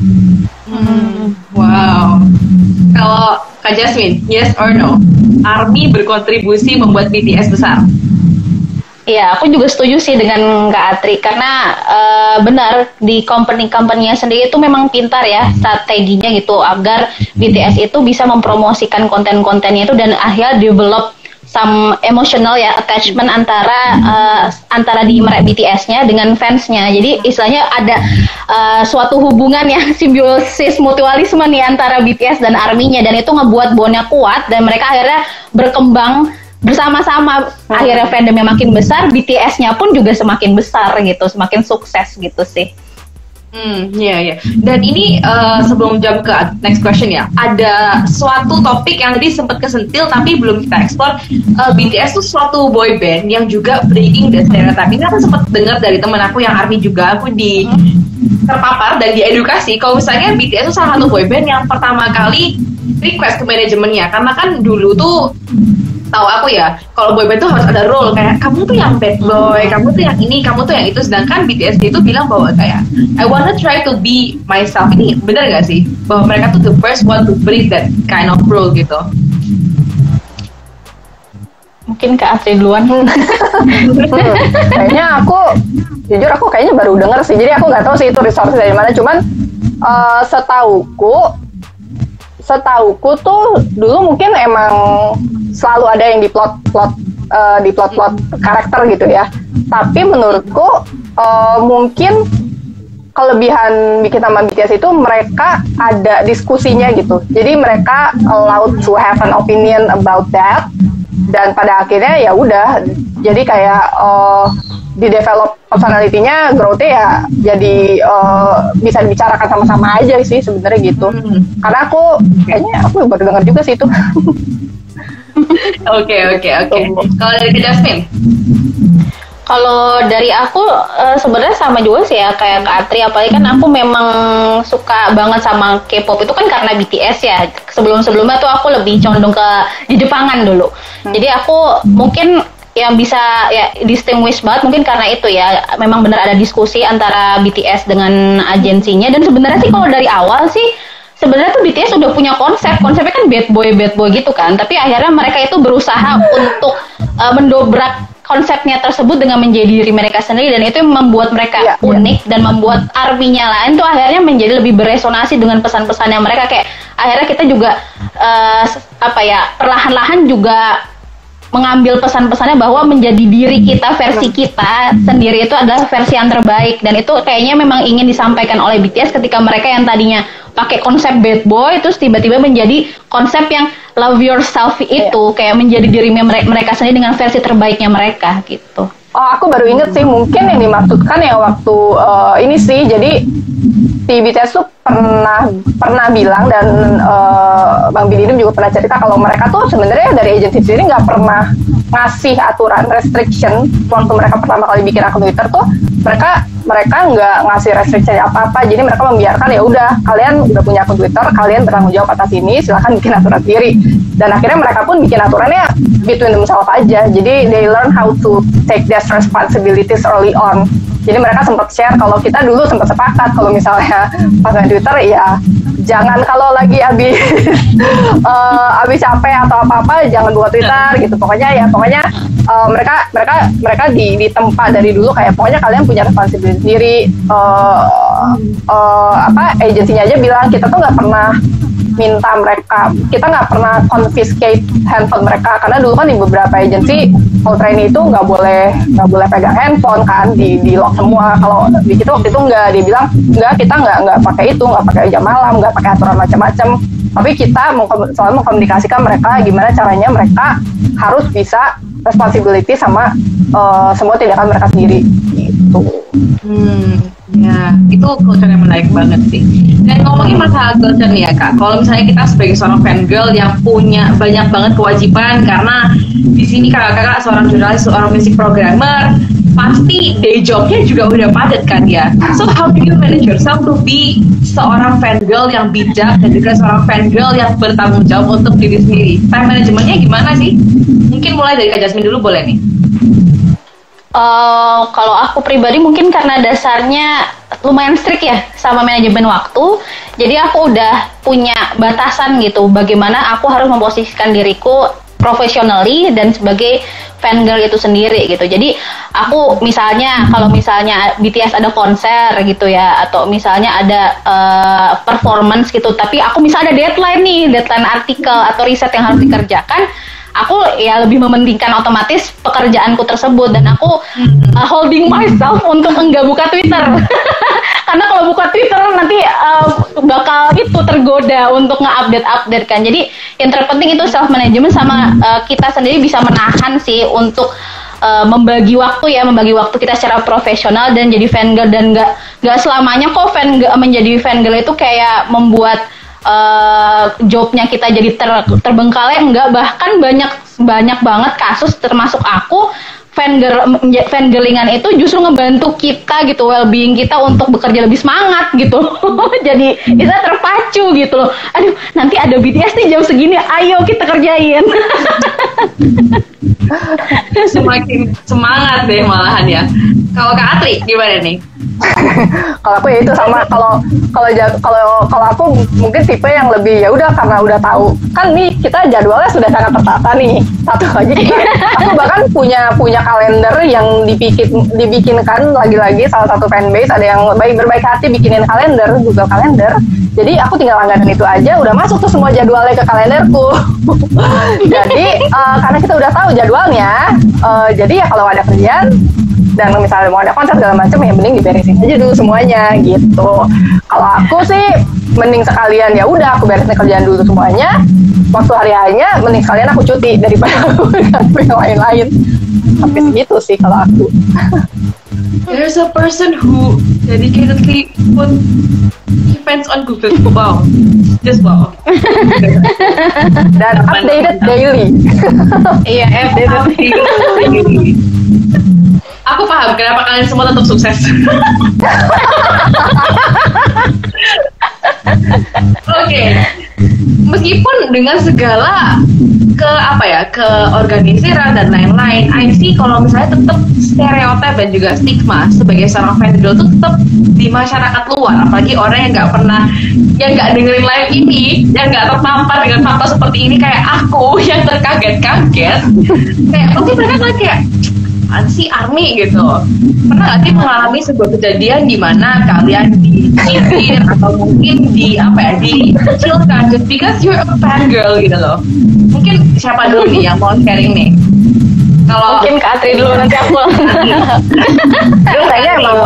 Wow. Kalau Kak Jasmine, yes or no? ARMY berkontribusi membuat BTS besar? Iya, aku juga setuju sih dengan Kak Atri, karena benar di company-company-nya sendiri itu memang pintar ya strateginya gitu agar BTS itu bisa mempromosikan konten-kontennya itu dan akhirnya develop some emotional ya attachment antara di BTS-nya dengan fans-nya. Jadi istilahnya ada suatu hubungan yang simbiosis mutualisme nih antara BTS dan ARMY-nya, dan itu ngebuat bondnya kuat dan mereka akhirnya berkembang bersama-sama. Akhirnya fandomnya makin besar, BTS-nya pun juga semakin besar gitu, semakin sukses gitu sih. Iya. Dan ini sebelum jump ke next question ya, ada suatu topik yang tadi sempat kesentil tapi belum kita eksplor. BTS tuh suatu boy band yang juga breaking the stereotype. Ini aku sempat dengar dari teman aku yang ARMY juga, aku terpapar dan diedukasi kalau misalnya BTS itu salah satu boy band yang pertama kali request ke manajemennya, karena kan dulu tuh tahu aku ya, kalau boyband tuh harus ada role kayak kamu tuh yang bad boy, kamu tuh yang ini, kamu tuh yang itu. Sedangkan BTS itu bilang bahwa kayak I wanna try to be myself. Ini benar gak sih bahwa mereka tuh the first one to break that kind of role gitu? Mungkin Kak Atri duluan. Kayaknya jujur aku kayaknya baru dengar sih, jadi aku nggak tahu sih itu resource dari mana. Cuman setauku tuh dulu mungkin emang selalu ada yang di plot karakter gitu ya. Tapi menurutku mungkin kelebihan bikin nama BTS itu mereka ada diskusinya gitu. Jadi mereka allowed to have an opinion about that. Dan pada akhirnya ya udah, jadi kayak di develop personality-nya, growth-nya ya jadi bisa dibicarakan sama-sama aja sih sebenarnya gitu. Karena kayaknya aku baru dengar juga sih itu. Oke. Kalau dari Jasmine? Kalau dari aku sebenarnya sama juga sih ya kayak Kak Atri, apalagi kan aku memang suka banget sama K-pop itu kan karena BTS ya. Sebelum-sebelumnya tuh aku lebih condong ke di Jepangan dulu. Jadi aku mungkin yang bisa ya distinguish banget mungkin karena itu ya, memang benar ada diskusi antara BTS dengan agensinya. Dan sebenarnya sih kalau dari awal sih sebenarnya tuh BTS udah punya konsepnya kan bad boy gitu kan, tapi akhirnya mereka itu berusaha untuk mendobrak konsepnya tersebut dengan menjadi diri mereka sendiri, dan itu membuat mereka unik dan membuat ARMY-nya lain tuh akhirnya menjadi lebih beresonasi dengan pesan-pesannya mereka. Kayak akhirnya kita juga perlahan-lahan juga mengambil pesan-pesannya bahwa menjadi diri kita, versi kita sendiri itu adalah versi yang terbaik. Dan itu kayaknya memang ingin disampaikan oleh BTS ketika mereka yang tadinya pakai konsep bad boy terus tiba-tiba menjadi konsep yang love yourself itu, kayak menjadi diri mereka sendiri dengan versi terbaiknya mereka gitu. Oh, aku baru inget sih, mungkin yang dimaksudkan ya waktu ini sih, jadi si BTS tuh pernah bilang dan Bang Bididim juga pernah cerita kalau mereka tuh sebenarnya dari agensi sendiri nggak pernah ngasih aturan restriction waktu mereka pertama kali bikin akun Twitter tuh mereka nggak ngasih restriction apa-apa, jadi mereka membiarkan ya udah kalian udah punya akun Twitter, kalian bertanggung jawab atas ini, silahkan bikin aturan sendiri. Dan akhirnya mereka pun bikin aturannya between themselves aja, jadi they learn how to take their responsibilities early on. Jadi mereka sempat share kalau kita dulu sempat sepakat kalau misalnya pakai Twitter ya jangan kalau lagi habis capek atau apa-apa jangan buat Twitter gitu. Pokoknya mereka di tempat dari dulu kayak pokoknya kalian punya responsibility sendiri. Agensinya aja bilang kita tuh nggak pernah minta mereka, kita nggak pernah confiscate handphone mereka karena dulu kan di beberapa agensi kalau trainee itu nggak boleh pegang handphone kan, di lock semua. Kalau di kita waktu itu nggak, dia bilang nggak, kita nggak pakai itu, nggak pakai jam malam, nggak pakai aturan macam-macam, tapi kita selalu mengkomunikasikan mereka gimana caranya mereka harus bisa responsibility sama semua tindakan mereka sendiri gitu. Ya, itu culture yang menarik banget sih. Dan ngomongin masalah culture nih ya Kak, kalau misalnya kita sebagai seorang fangirl yang punya banyak banget kewajiban, karena di sini kakak-kakak seorang jurnalis, seorang music programmer, pasti day jobnya juga udah padat kan ya. So how do you manage yourself to be seorang fangirl yang bijak dan juga seorang fangirl yang bertanggung jawab untuk diri sendiri? Time managementnya gimana sih? Mungkin mulai dari Kak Jasmine dulu boleh nih. Kalau aku pribadi mungkin karena dasarnya lumayan strict ya sama manajemen waktu, jadi aku udah punya batasan gitu bagaimana aku harus memposisikan diriku professionally dan sebagai fangirl itu sendiri gitu. Jadi aku misalnya kalau misalnya BTS ada konser gitu ya, atau misalnya ada performance gitu, tapi aku misalnya ada deadline artikel atau riset yang harus dikerjakan, aku ya lebih mementingkan otomatis pekerjaanku tersebut, dan aku holding myself untuk enggak buka Twitter. Karena kalau buka Twitter nanti bakal itu tergoda untuk nge-update kan. Jadi yang terpenting itu self management sama kita sendiri bisa menahan sih untuk membagi waktu kita secara profesional dan jadi fangirl, dan nggak selamanya kok menjadi fangirl itu kayak membuat jobnya kita jadi terbengkalai, enggak. Bahkan banyak banget kasus termasuk aku, fangirlingan itu justru ngebantu kita gitu, well-being kita untuk bekerja lebih semangat gitu. Jadi kita terpacu gitu loh, aduh nanti ada BTS nih jam segini, ayo kita kerjain. Semakin semangat deh malahan ya. Kalau Kak Atri gimana nih? Kalau aku ya itu sama, kalau aku mungkin tipe yang lebih ya udah karena udah tahu kan nih kita jadwalnya sudah sangat tertata nih, satu aja aku bahkan punya kalender yang dibikinkan lagi-lagi salah satu fanbase ada yang berbaik hati bikinin kalender, Google Calendar, jadi aku tinggal langganan itu aja udah masuk tuh semua jadwalnya ke kalenderku. Jadi karena kita udah tahu jadwalnya, jadi ya kalau ada kerjaan dan misalnya mau ada konser segala macam ya mending diberesin aja dulu semuanya gitu. Kalau aku sih mending sekalian ya udah aku beresin kerjaan dulu semuanya, waktu hari harinya mending sekalian aku cuti daripada aku yang lain-lain. Tapi segitu sih kalau aku. There's a person who dedicatedly put events on Google. Wow, just wow. Dan updated daily. Iya, updated daily. Aku paham kenapa kalian semua tetap sukses. Oke. Meskipun dengan segala keorganisiran dan lain-lain, I see kalau misalnya tetap stereotip dan juga stigma sebagai seorang fangirl itu tetap di masyarakat luar, apalagi orang yang nggak dengerin live ini, yang nggak tertampar dengan fakta seperti ini kayak aku yang terkaget-kaget. Kayak mungkin mereka kayak si ARMY gitu. Pernah nggak sih mengalami sebuah kejadian di mana kalian disindir atau mungkin dikecilkan just because you're a fangirl gitu loh? Mungkin siapa dulu nih yang mau sharing nih? Kalau mungkin Kak Atri dulu, nanti aku. Terus kayaknya emang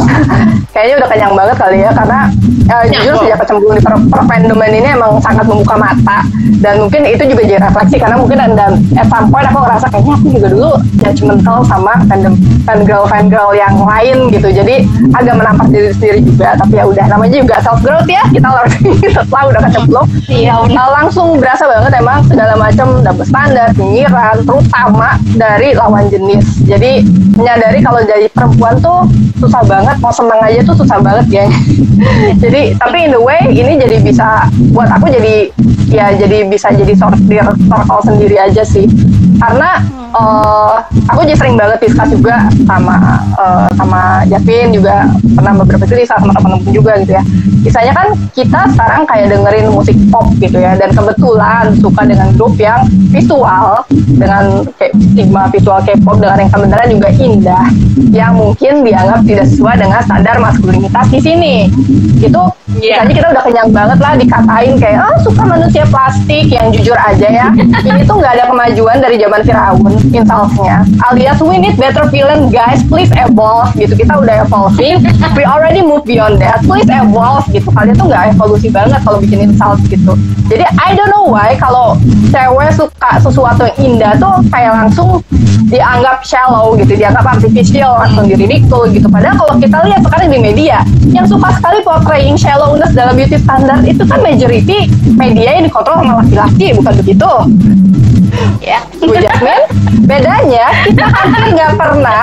kayaknya udah kenyang banget kali ya, karena jujur sejak kecemplung di perfandoman ini emang sangat membuka mata, dan mungkin itu juga jadi refleksi karena mungkin dan at some point aku ngerasa kayaknya aku juga dulu judgmental sama fangirl yang lain gitu, jadi agak menampar diri sendiri juga. Tapi ya udah, namanya juga self growth ya, kita learning setelah udah kecemplung. Langsung berasa banget emang segala macam double standar, nyinyiran, terutama dari lawan jenis. Jadi menyadari kalau jadi perempuan tuh susah banget, mau seneng aja tuh susah banget ya. Jadi tapi in the way ini jadi bisa buat aku jadi bisa jadi circle sendiri aja sih, karena aku jadi sering banget discuss juga sama Javin, juga pernah beberapa kali sama teman-teman juga gitu ya. Misalnya kan kita sekarang kayak dengerin musik pop gitu ya, dan kebetulan suka dengan grup yang visual, dengan kayak stigma visual K-pop dengan yang sebenarnya juga indah, yang mungkin dianggap tidak sesuai dengan standar maskulinitas di sini. Itu misalnya kita udah kenyang banget lah dikatain kayak suka manusia plastik, yang jujur aja ya, ini tuh nggak ada kemajuan dari zaman Firaun insultnya, alias we need better villain guys, please evolve gitu. Kita udah evolving, we already move beyond that, please evolve gitu. Kalian tuh nggak evolusi banget kalau bikin insult gitu. Jadi I don't know why kalau cewek suka sesuatu yang indah tuh kayak langsung dianggap shallow gitu, dianggap artificial, langsung diridikul gitu. Padahal kalau kita lihat sekarang di media yang suka sekali portraying shallowness dalam beauty standard itu kan majority media yang dikontrol sama laki-laki, bukan begitu? Ya, Bu Jasmine, bedanya kita hampir nggak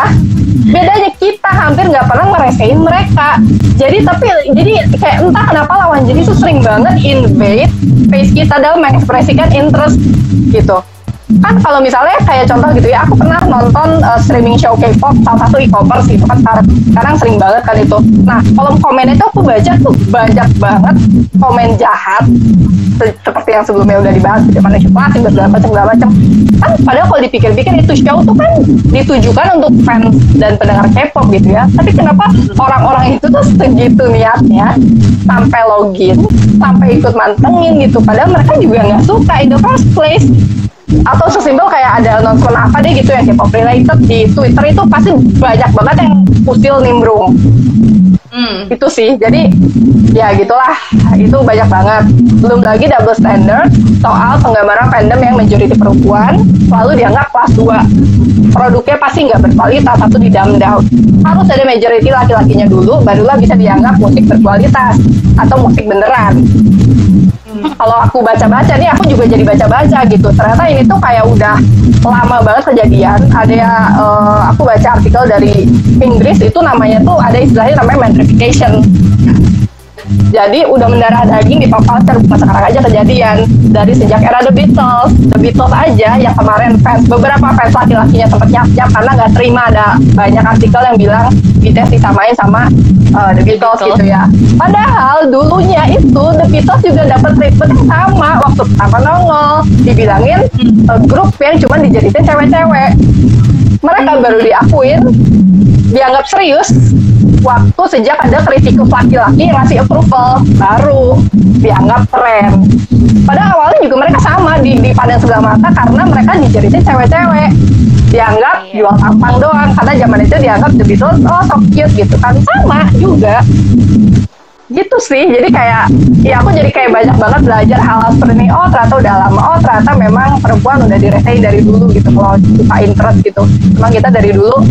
pernah ngeresain mereka. Jadi kayak entah kenapa lawan jenis itu sering banget invade face kita dalam mengekspresikan interest gitu. Kan kalau misalnya kayak contoh gitu ya, aku pernah nonton streaming show K-pop, salah satu e-commerce gitu kan, sekarang sering banget kan itu. Nah, kolom komen itu aku baca tuh banyak banget komen jahat, seperti yang sebelumnya udah dibahas, mana manipulasi segala macam. Kan padahal kalau dipikir-pikir itu show tuh kan ditujukan untuk fans dan pendengar K-pop gitu ya. Tapi kenapa orang-orang itu tuh segitu niatnya sampai login, sampai ikut mantengin gitu, padahal mereka juga nggak suka in the first place. Atau sesimpel kayak ada announcement apa deh gitu yang K-pop related di Twitter, itu pasti banyak banget yang usil nimbrung. Itu sih, jadi ya gitulah, itu banyak banget. Belum lagi double standard soal penggambaran fandom yang majority perempuan selalu dianggap kelas 2, produknya pasti nggak berkualitas atau di-dumb down. Harus ada majority laki-lakinya dulu, barulah bisa dianggap musik berkualitas atau musik beneran. Kalau aku baca-baca nih, aku juga jadi baca-baca gitu. Ternyata ini tuh kayak udah lama banget kejadian. Ada aku baca artikel dari Inggris, itu namanya tuh ada istilahnya namanya gentrification. Jadi udah mendarah daging di pop culture, bukan sekarang aja kejadian. Dari sejak era The Beatles aja, yang kemarin beberapa fans laki-lakinya sempat nyap-nyap karena nggak terima ada banyak artikel yang bilang BTS disamain sama The Beatles gitu ya. Padahal dulunya itu The Beatles juga dapat treatment yang sama waktu pertama nongol, dibilangin grup yang cuma dijadiin cewek-cewek. Mereka baru diakuin, dianggap serius waktu sejak ada kritikus laki-laki yang ngasih approval, baru dianggap keren. Padahal awalnya juga mereka sama dipandang sebelah mata karena mereka dijadiin cewek-cewek, dianggap jual tampang doang, karena zaman itu dianggap The Beatles so cute gitu kan, sama juga gitu sih. Jadi kayak ya aku jadi kayak banyak banget belajar hal seperti ini. Oh ternyata udah lama, oh ternyata memang perempuan udah diresain dari dulu gitu kalau suka interest gitu. Memang kita dari dulu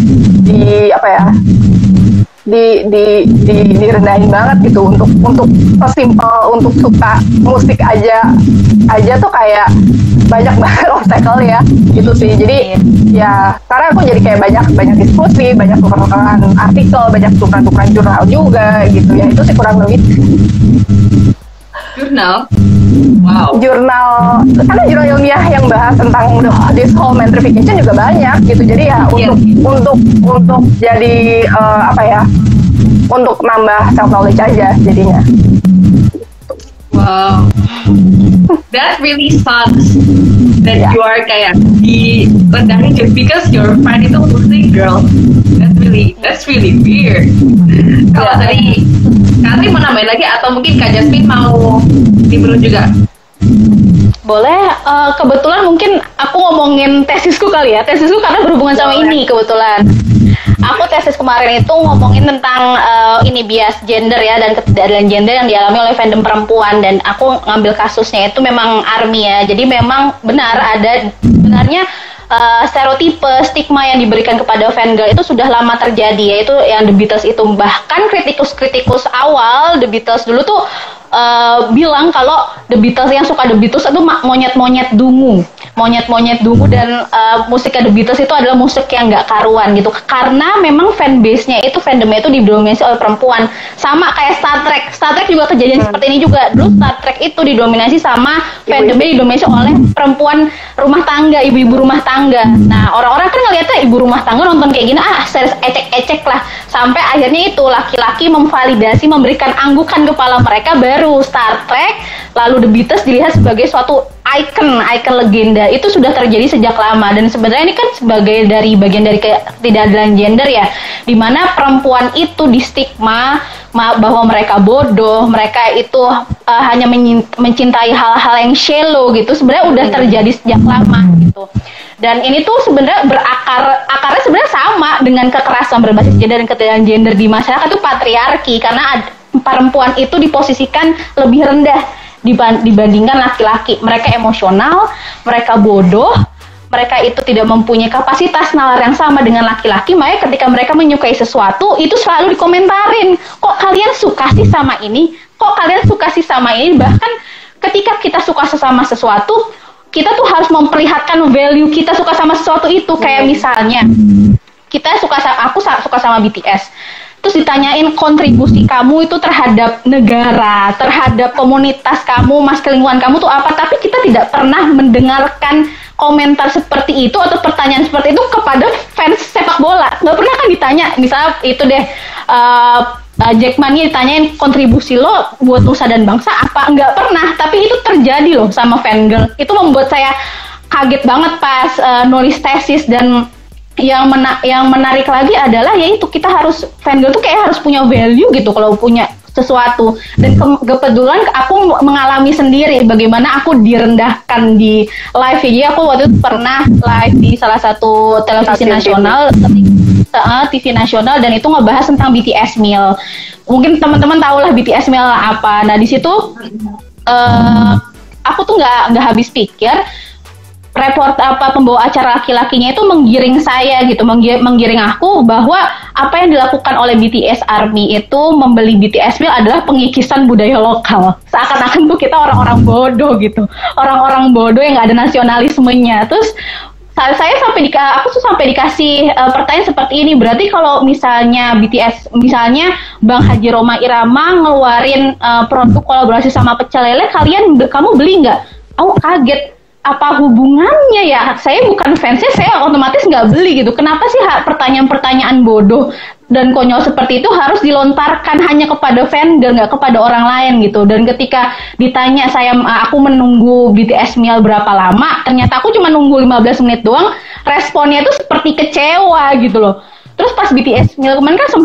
direndahin banget gitu untuk sesimpel untuk suka musik aja tuh kayak banyak banget obstacle ya gitu sih. Jadi ya karena aku jadi kayak banyak diskusi, banyak tukeran artikel, banyak tukeran jurnal juga gitu ya. Itu sih kurang lebih jurnal. Wow. Jurnal, karena jurnal ilmiah yang bahas tentang this whole gentrification juga banyak gitu. Jadi ya untuk jadi untuk nambah self knowledge aja jadinya. Wow. That really sucks that you are kayak direndahin just because your friend itu muslim girl. That's really weird. Kalau tadi Katri mau nambahin lagi atau mungkin Kak Jasmine mau diburu juga? Boleh, kebetulan mungkin aku ngomongin tesisku kali ya. Tesisku karena berhubungan sama ini kebetulan. Aku tesis kemarin itu ngomongin tentang ini bias gender ya dan ketidakadilan gender yang dialami oleh fandom perempuan, dan aku ngambil kasusnya itu memang ARMY ya. Jadi memang benar ada sebenarnya stereotipe stigma yang diberikan kepada fangirl itu sudah lama terjadi, yaitu yang The Beatles itu. Bahkan kritikus awal The Beatles dulu tuh bilang kalau The Beatles yang suka The Beatles itu monyet-monyet dungu dan musiknya The Beatles itu adalah musik yang nggak karuan gitu, karena memang fanbase-nya itu fandomnya itu didominasi oleh perempuan. Sama kayak Star Trek juga kejadian seperti ini juga. Dulu Star Trek itu didominasi sama fandomnya didominasi oleh perempuan rumah tangga, ibu-ibu rumah tangga. Nah, orang-orang kan ngeliatnya ibu rumah tangga nonton kayak gini, series ecek-ecek lah. Sampai akhirnya itu laki-laki memvalidasi, memberikan anggukan kepala mereka, baru Star Trek, lalu The Beatles dilihat sebagai suatu icon legenda. Itu sudah terjadi sejak lama, dan sebenarnya ini kan sebagai bagian dari ketidakadilan gender ya, dimana perempuan itu distigma bahwa mereka bodoh, mereka itu hanya mencintai hal-hal yang shallow gitu. Sebenarnya udah terjadi sejak lama gitu. Dan ini tuh sebenarnya akarnya sebenarnya sama dengan kekerasan berbasis gender dan ketidakadilan gender di masyarakat itu patriarki, karena perempuan itu diposisikan lebih rendah dibandingkan laki-laki. Mereka emosional, mereka bodoh, mereka itu tidak mempunyai kapasitas nalar yang sama dengan laki-laki. Makanya ketika mereka menyukai sesuatu itu selalu dikomentarin, kok kalian suka sih sama ini, kok kalian suka sih sama ini. Bahkan ketika kita suka sesama sesuatu, kita tuh harus memperlihatkan value kita suka sama sesuatu itu. Kayak misalnya aku suka sama BTS, terus ditanyain kontribusi kamu itu terhadap negara, terhadap komunitas kamu, lingkungan kamu tuh apa, tapi kita tidak pernah mendengarkan komentar seperti itu atau pertanyaan seperti itu kepada fans sepak bola. Nggak pernah kan ditanya, misalnya itu deh, Jackmania ditanyain kontribusi lo buat nusa dan bangsa apa, nggak pernah, tapi itu terjadi loh sama fangirl. Itu membuat saya kaget banget pas nulis tesis. Dan yang menarik lagi adalah yaitu kita harus, fangirl tuh kayak harus punya value gitu kalau punya sesuatu. Dan kebetulan aku mengalami sendiri bagaimana aku direndahkan di live. Jadi aku waktu itu pernah live di salah satu televisi nasional, TV nasional, dan itu ngebahas tentang BTS Meal. Mungkin teman-teman tahu lah BTS Meal apa. Nah di situ aku tuh nggak habis pikir. Pembawa acara laki-lakinya itu menggiring saya gitu, menggiring aku bahwa apa yang dilakukan oleh BTS ARMY itu membeli BTS Meal adalah pengikisan budaya lokal. Seakan-akan tuh kita orang-orang bodoh gitu, orang-orang bodoh yang nggak ada nasionalismenya. Terus aku tuh sampai dikasih pertanyaan seperti ini, berarti kalau misalnya BTS, misalnya Bang Haji Rhoma Irama ngeluarin produk kolaborasi sama pecel lele, kamu beli nggak? Aku kaget. Apa hubungannya ya? Saya bukan fansnya, saya otomatis nggak beli gitu. Kenapa sih pertanyaan-pertanyaan bodoh dan konyol seperti itu harus dilontarkan hanya kepada fangirl, nggak kepada orang lain gitu? Dan ketika ditanya aku menunggu BTS Meal berapa lama, ternyata aku cuma nunggu 15 menit doang. Responnya itu seperti kecewa gitu loh. Terus pas BTS Meal kemarin kan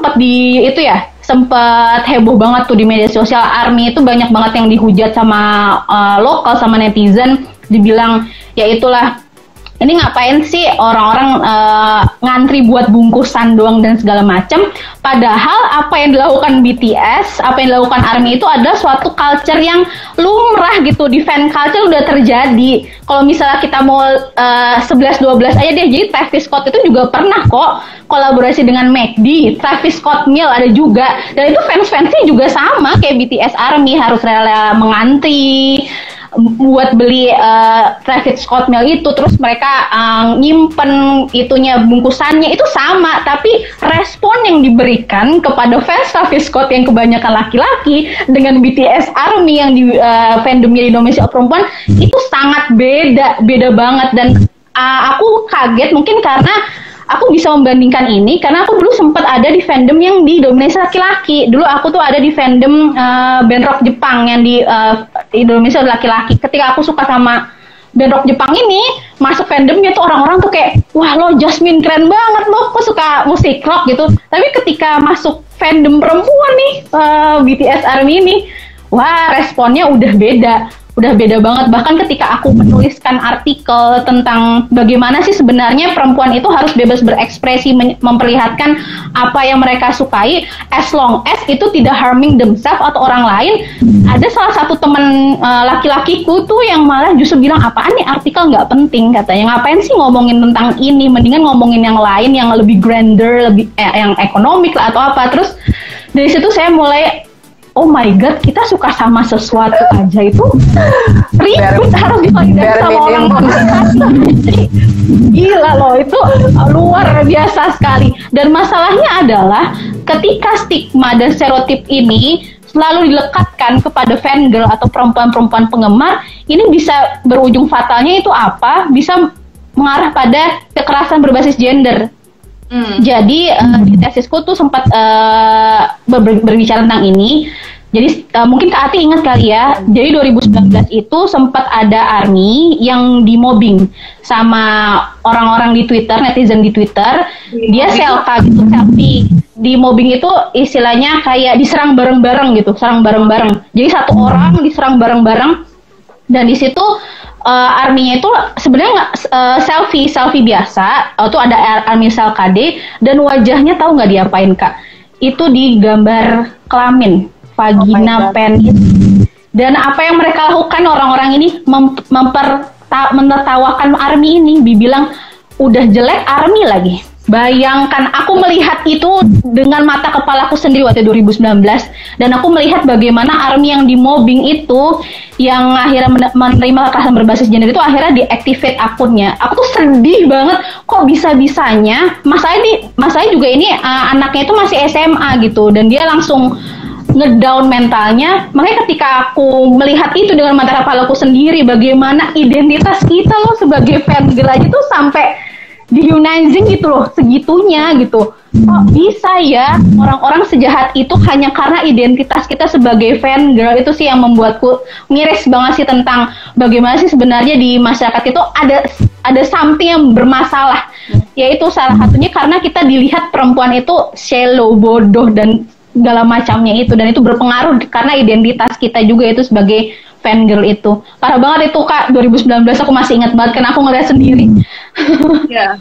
sempat heboh banget tuh di media sosial. ARMY itu banyak banget yang dihujat sama lokal, sama netizen. Dibilang ya itulah, ini ngapain sih orang-orang ngantri buat bungkusan doang dan segala macam. Padahal apa yang dilakukan BTS, apa yang dilakukan ARMY itu adalah suatu culture yang lumrah gitu, di fan culture udah terjadi. Kalau misalnya kita mau 11-12 aja deh, jadi Travis Scott itu juga pernah kok kolaborasi dengan McD, Travis Scott Meal ada juga, dan itu fans-fansnya juga sama kayak BTS ARMY, harus rela mengantri buat beli Travis Scott Meal itu. Terus mereka nyimpen itunya, bungkusannya itu sama, tapi respon yang diberikan kepada fans Travis Scott yang kebanyakan laki-laki dengan BTS ARMY yang di fandomnya didominasi oleh perempuan itu sangat beda banget. Dan aku kaget mungkin karena aku bisa membandingkan ini karena aku dulu sempat ada di fandom yang didominasi laki-laki. Dulu aku tuh ada di fandom band rock Jepang yang didominasi oleh laki-laki. Ketika aku suka sama band rock Jepang ini, masuk fandomnya tuh orang-orang tuh kayak, wah lo Jasmine keren banget, lo kok suka musik rock gitu. Tapi ketika masuk fandom perempuan nih, BTS ARMY ini, wah responnya udah beda. udah beda banget. Bahkan ketika aku menuliskan artikel tentang bagaimana sih sebenarnya perempuan itu harus bebas berekspresi, memperlihatkan apa yang mereka sukai, as long as itu tidak harming themselves atau orang lain. Ada salah satu teman laki-lakiku tuh yang malah justru bilang, apaan nih artikel nggak penting katanya, ngapain sih ngomongin tentang ini, mendingan ngomongin yang lain yang lebih grander, lebih yang ekonomik lah atau apa. Terus dari situ saya mulai, oh my god, kita suka sama sesuatu aja itu ribet, harus divalidasi sama orang lain. Jadi gila loh, itu luar biasa sekali. Dan masalahnya adalah ketika stigma dan stereotip ini selalu dilekatkan kepada fangirl atau perempuan-perempuan penggemar, ini bisa berujung fatalnya itu apa? Bisa mengarah pada kekerasan berbasis gender. Jadi di tesisku tuh sempat berbicara tentang ini. Jadi mungkin Kak Ati ingat kali ya. Jadi 2019 itu sempat ada ARMY yang dimobbing sama orang-orang di Twitter, netizen di Twitter. Dia selfie gitu, selfie. Di mobbing itu istilahnya kayak diserang bareng-bareng gitu, serang bareng-bareng. Jadi satu orang diserang bareng-bareng, dan di situ ARMY-nya itu sebenarnya nggak selfie biasa. Itu ada ARMY Sel KD, dan wajahnya tahu nggak diapain Kak? Itu digambar kelamin, vagina, penis. Dan apa yang mereka lakukan orang-orang ini menertawakan ARMY ini, dibilang udah jelek ARMY lagi. Bayangkan, aku melihat itu dengan mata kepalaku sendiri waktu 2019, dan aku melihat bagaimana ARMY yang dimobbing itu, yang akhirnya menerima kekerasan berbasis gender itu akhirnya deactivate akunnya. Aku tuh sedih banget, kok bisa-bisanya. Masanya juga ini anaknya itu masih SMA gitu, dan dia langsung ngedown mentalnya. Makanya ketika aku melihat itu dengan mata kepalaku sendiri, bagaimana identitas kita loh sebagai fangirl aja tuh sampai dehumanizing gitu loh, segitunya gitu. Kok bisa ya orang-orang sejahat itu hanya karena identitas kita sebagai fangirl? Itu sih yang membuatku miris banget sih tentang bagaimana sih sebenarnya di masyarakat itu ada something yang bermasalah. Yaitu salah satunya karena kita dilihat perempuan itu shallow, bodoh, dan segala macamnya itu, dan itu berpengaruh karena identitas kita juga itu sebagai fangirl itu. Parah banget itu Kak, 2019 aku masih ingat banget karena aku ngeliat sendiri. Ya,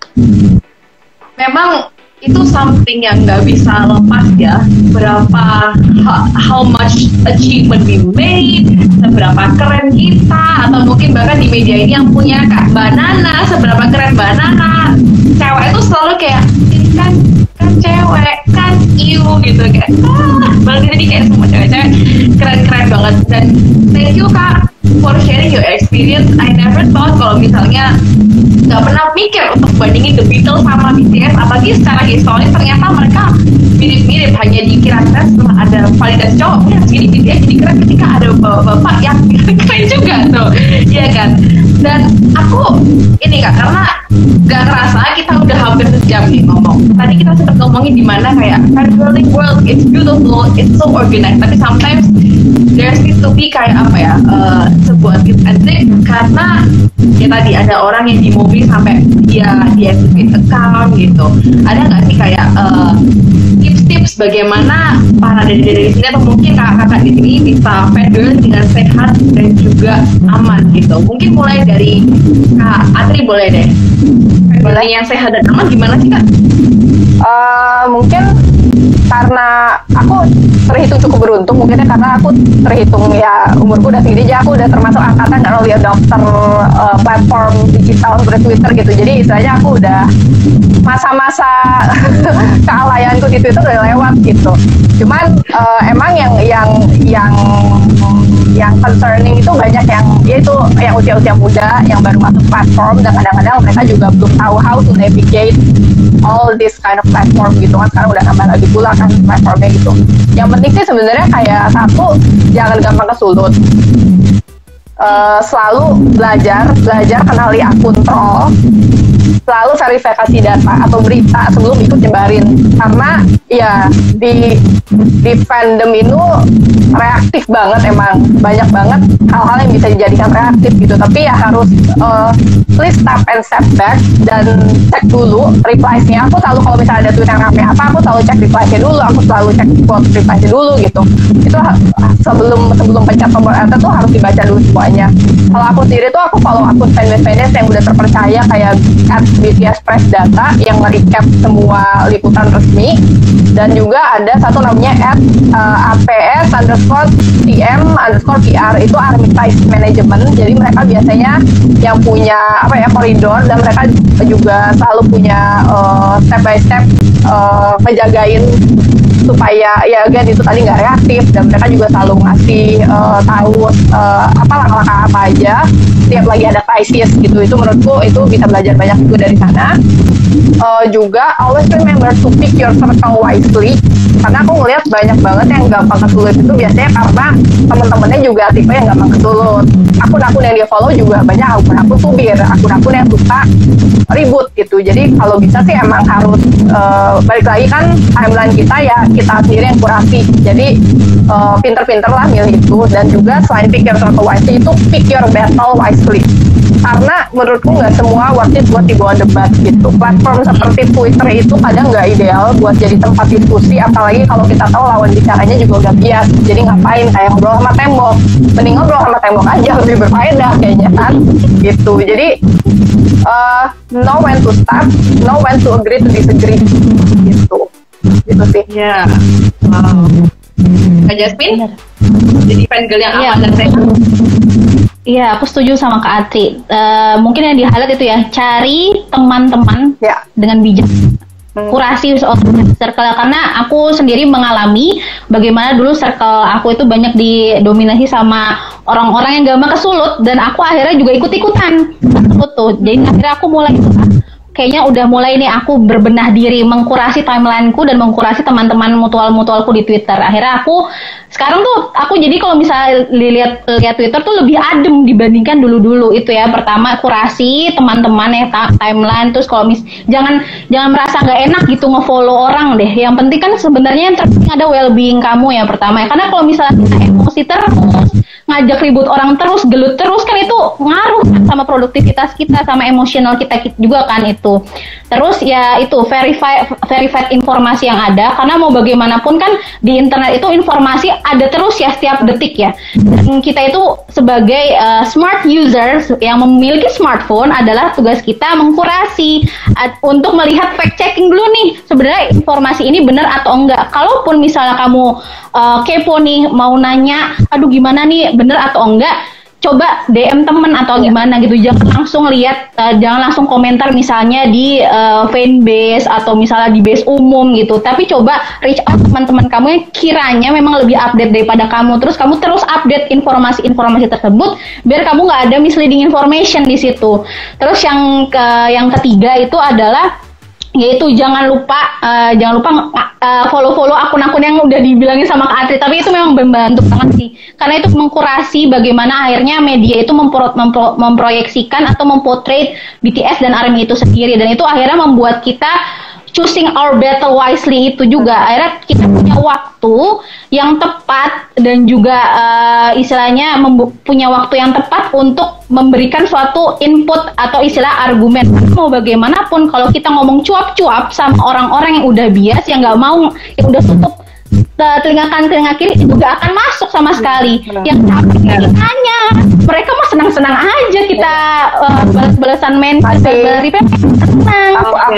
memang itu something yang nggak bisa lepas ya. Berapa how much achievement we made, seberapa keren kita, atau mungkin bahkan di media ini yang punya Kak Banana, seberapa keren Banana. Cewek itu selalu kayak kan cewek kan gitu kayak banget. Jadi kayak semua cewek-cewek keren-keren banget. Dan thank you Kak for sharing your experience. I never thought kalau misalnya nggak pernah mikir untuk bandingin The Beatles sama BTS, apalagi secara historis ternyata mereka mirip-mirip. Hanya dikira keren setelah ada validasi cowok, ya jadi BTS jadi keren ketika ada bapak yang keren juga tuh, iya kan. Dan aku ini Kak, karena gak ngerasa kita udah hampir sejam nih ngomong. Tadi kita sempat ngomongin di mana kayak fangirling world, it's beautiful, it's so organized, tapi sometimes there needs to be kayak apa ya, sebuah give and take, karena ya tadi ada orang yang dimobbing sampai dia deactivate account gitu. Ada nggak sih kayak tips-tips bagaimana para dari sini atau mungkin kakak-kakak di sini bisa fangirl dengan sehat dan juga aman gitu? Mungkin mulai dari Kak Atri boleh deh. Fangirl yang sehat dan aman gimana sih Kak? Mungkin karena aku terhitung cukup beruntung, mungkin karena aku terhitung ya umurku udah tinggi, jadi aku udah termasuk angkatan kan early adopter platform digital seperti Twitter gitu. Jadi istilahnya aku udah masa-masa kealayanku di Twitter udah lewat gitu. Cuman emang yang concerning itu banyak yang dia itu yang usia-usia muda yang baru masuk platform, dan kadang-kadang mereka juga belum tahu how to navigate all this kind of platform gitu kan. Sekarang udah nambah lagi pula kan platformnya gitu. Yang penting sih sebenarnya kayak satu, jangan gampang kesulut. Selalu belajar kenali akun troll, selalu verifikasi data atau berita sebelum ikut nyebarin, karena ya di fandom itu reaktif banget, emang banyak banget hal-hal yang bisa dijadikan reaktif gitu. Tapi ya harus please stop and step back dan cek dulu replies-nya. Aku selalu kalau misalnya ada tweet yang rame apa, aku selalu cek replies-nya dulu, aku selalu cek quote replies-nya dulu gitu. Itu sebelum pencet tombol enter tuh harus dibaca dulu semuanya. Kalau aku sendiri tuh aku follow akun fanbase yang udah terpercaya kayak @BTS Press Data yang nge-recap semua liputan resmi, dan juga ada satu namanya @APS_TM_PR, itu Armitage Management. Jadi mereka biasanya yang punya koridor, dan mereka juga selalu punya step by step ngejagain supaya ya again itu tadi nggak reaktif, dan mereka juga selalu ngasih tahu langkah-langkah apa aja tiap lagi ada krisis gitu. Itu menurutku itu bisa belajar banyak juga dari sana. Juga always remember to pick your circle wisely, karena aku ngeliat banyak banget yang gampang kesulut itu biasanya karena temen-temennya juga tipe yang gampang kesulut. Akun-akun yang dia follow juga banyak akun-akun subir, akun-akun yang suka ribut gitu. Jadi kalau bisa sih emang harus balik lagi kan timeline kita ya kita sendiri yang kurasi. Jadi pinter-pinter lah milih itu. Dan juga selain pick your circle wisely, itu pick your battle wisely, karena menurutku nggak semua worth it buat dibawa debat gitu. Platform seperti Twitter itu kadang nggak ideal buat jadi tempat diskusi, apalagi kalau kita tahu lawan bicaranya juga udah bias. Jadi ngapain kayak ngobrol sama tembok, mending ngobrol sama tembok aja, lebih berfaedah kayaknya kan gitu. Jadi know when to stop, know when to agree to disagree gitu sih. Ya, wow. Kak Jasmine, jadi fan girl yang aman dan sehat. Iya, aku setuju sama Kak Atri. Mungkin yang di-highlight itu ya, cari teman-teman dengan bijak. Kurasi circle, karena aku sendiri mengalami bagaimana dulu circle aku itu banyak didominasi sama orang-orang yang gampang kesulut, dan aku akhirnya juga ikut-ikutan tersebut tuh. Jadi akhirnya aku mulai kayaknya udah mulai nih aku berbenah diri, mengkurasi timelineku dan mengkurasi teman-teman mutualku di Twitter. Akhirnya aku sekarang tuh aku jadi kalau misalnya lihat Twitter tuh lebih adem dibandingkan dulu-dulu itu ya. Pertama kurasi teman-teman ya timeline, terus kalau jangan merasa nggak enak gitu ngefollow orang deh. Yang penting kan sebenarnya yang terpenting ada well-being kamu ya pertama ya. Karena kalau misalnya kita emosi terus, ngajak ribut orang terus, gelut terus, kan itu ngaruh sama produktivitas kita, sama emosional kita juga kan itu. Terus ya itu verified informasi yang ada, karena mau bagaimanapun kan di internet itu informasi ada terus ya setiap detik ya. Dan kita itu sebagai smart user yang memiliki smartphone adalah tugas kita mengkurasi untuk melihat fact checking dulu nih sebenarnya informasi ini benar atau enggak. Kalaupun misalnya kamu kepo nih mau nanya, aduh gimana nih benar atau enggak, coba DM temen atau gimana gitu. Jangan langsung lihat, jangan langsung komentar misalnya di fanbase atau misalnya di base umum gitu. Tapi coba reach out teman-teman kamu yang kiranya memang lebih update daripada kamu. Terus kamu terus update informasi-informasi tersebut biar kamu nggak ada misleading information di situ. Terus yang ketiga itu adalah yaitu jangan lupa follow akun-akun yang udah dibilangin sama Kak Atri, tapi itu memang membantu banget sih, karena itu mengkurasi bagaimana akhirnya media itu memproyeksikan atau mempotret BTS dan ARMY itu sendiri, dan itu akhirnya membuat kita choosing our battle wisely. Itu juga akhirnya kita punya waktu yang tepat dan juga istilahnya punya waktu yang tepat untuk memberikan suatu input atau istilah argumen. Mau bagaimanapun kalau kita ngomong cuap-cuap sama orang-orang yang udah bias, yang nggak mau, yang udah tutup telinga kiri juga akan masuk sama sekali. Yang tanya mereka mah senang-senang aja kita balas-balasan senang.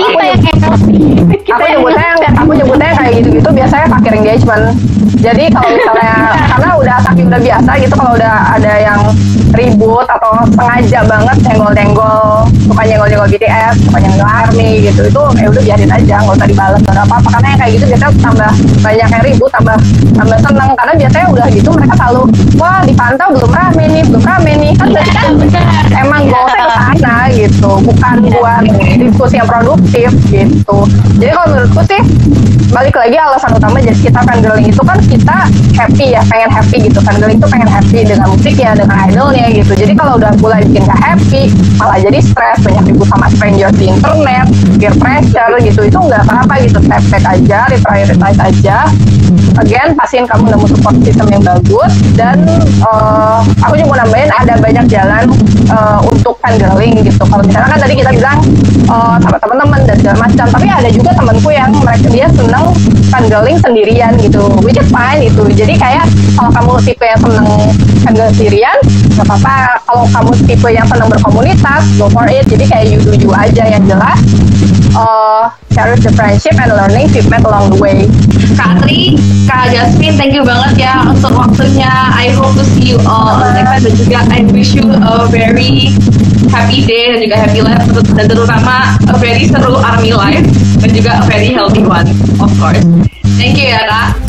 Aku nyebutnya kayak gitu-gitu biasanya pakai engagement. Jadi kalau misalnya karena udah saking udah biasa gitu, kalau udah ada yang ribut atau sengaja banget nyenggol-nyenggol BTS, suka nyenggol ARMY gitu, itu udah biarin aja, nggak usah dibalas atau apa-apa, karena yang kayak gitu biasanya tambah banyak yang ribut, tambah seneng, karena biasanya udah gitu mereka selalu wah dipantau belum rame nih kan berarti kan emang goalnya ke sana gitu. gitu, bukan buat diskusi yang produktif gitu. Jadi kalau menurutku sih balik lagi alasan utama jadi kita fangirling itu kan kita happy ya, pengen happy gitu. Fangirling itu pengen happy dengan musiknya, dengan idolnya gitu. Jadi kalau udah mulai bikin gak happy, malah jadi stres, banyak ribut sama stranger di internet, peer pressure gitu, itu nggak apa-apa gitu. Step-step aja, prioritize aja. Again, pastiin kamu nemu support system yang bagus. Dan aku juga mau nambahin ada banyak jalan untuk fangirling gitu. Kalau misalnya kan tadi kita bilang sama teman-teman dan segala macam, tapi ada juga temanku yang dia seneng fangirling sendirian gitu, which is fine gitu. Jadi kayak kalau kamu tipe yang seneng fangirling sendirian, nggak apa-apa. Kalau kamu tipe yang seneng berkomunitas, go for it. Jadi kayak you aja. Yang jelas cherish the friendship and learning feedback along the way. Kak Tri, Kak Jasmine, thank you banget ya untuk waktunya. I hope to see you all next time, dan juga I wish you a very happy day dan juga happy life, dan terutama a very seru army life dan juga a very healthy one, of course. Thank you ya Kak.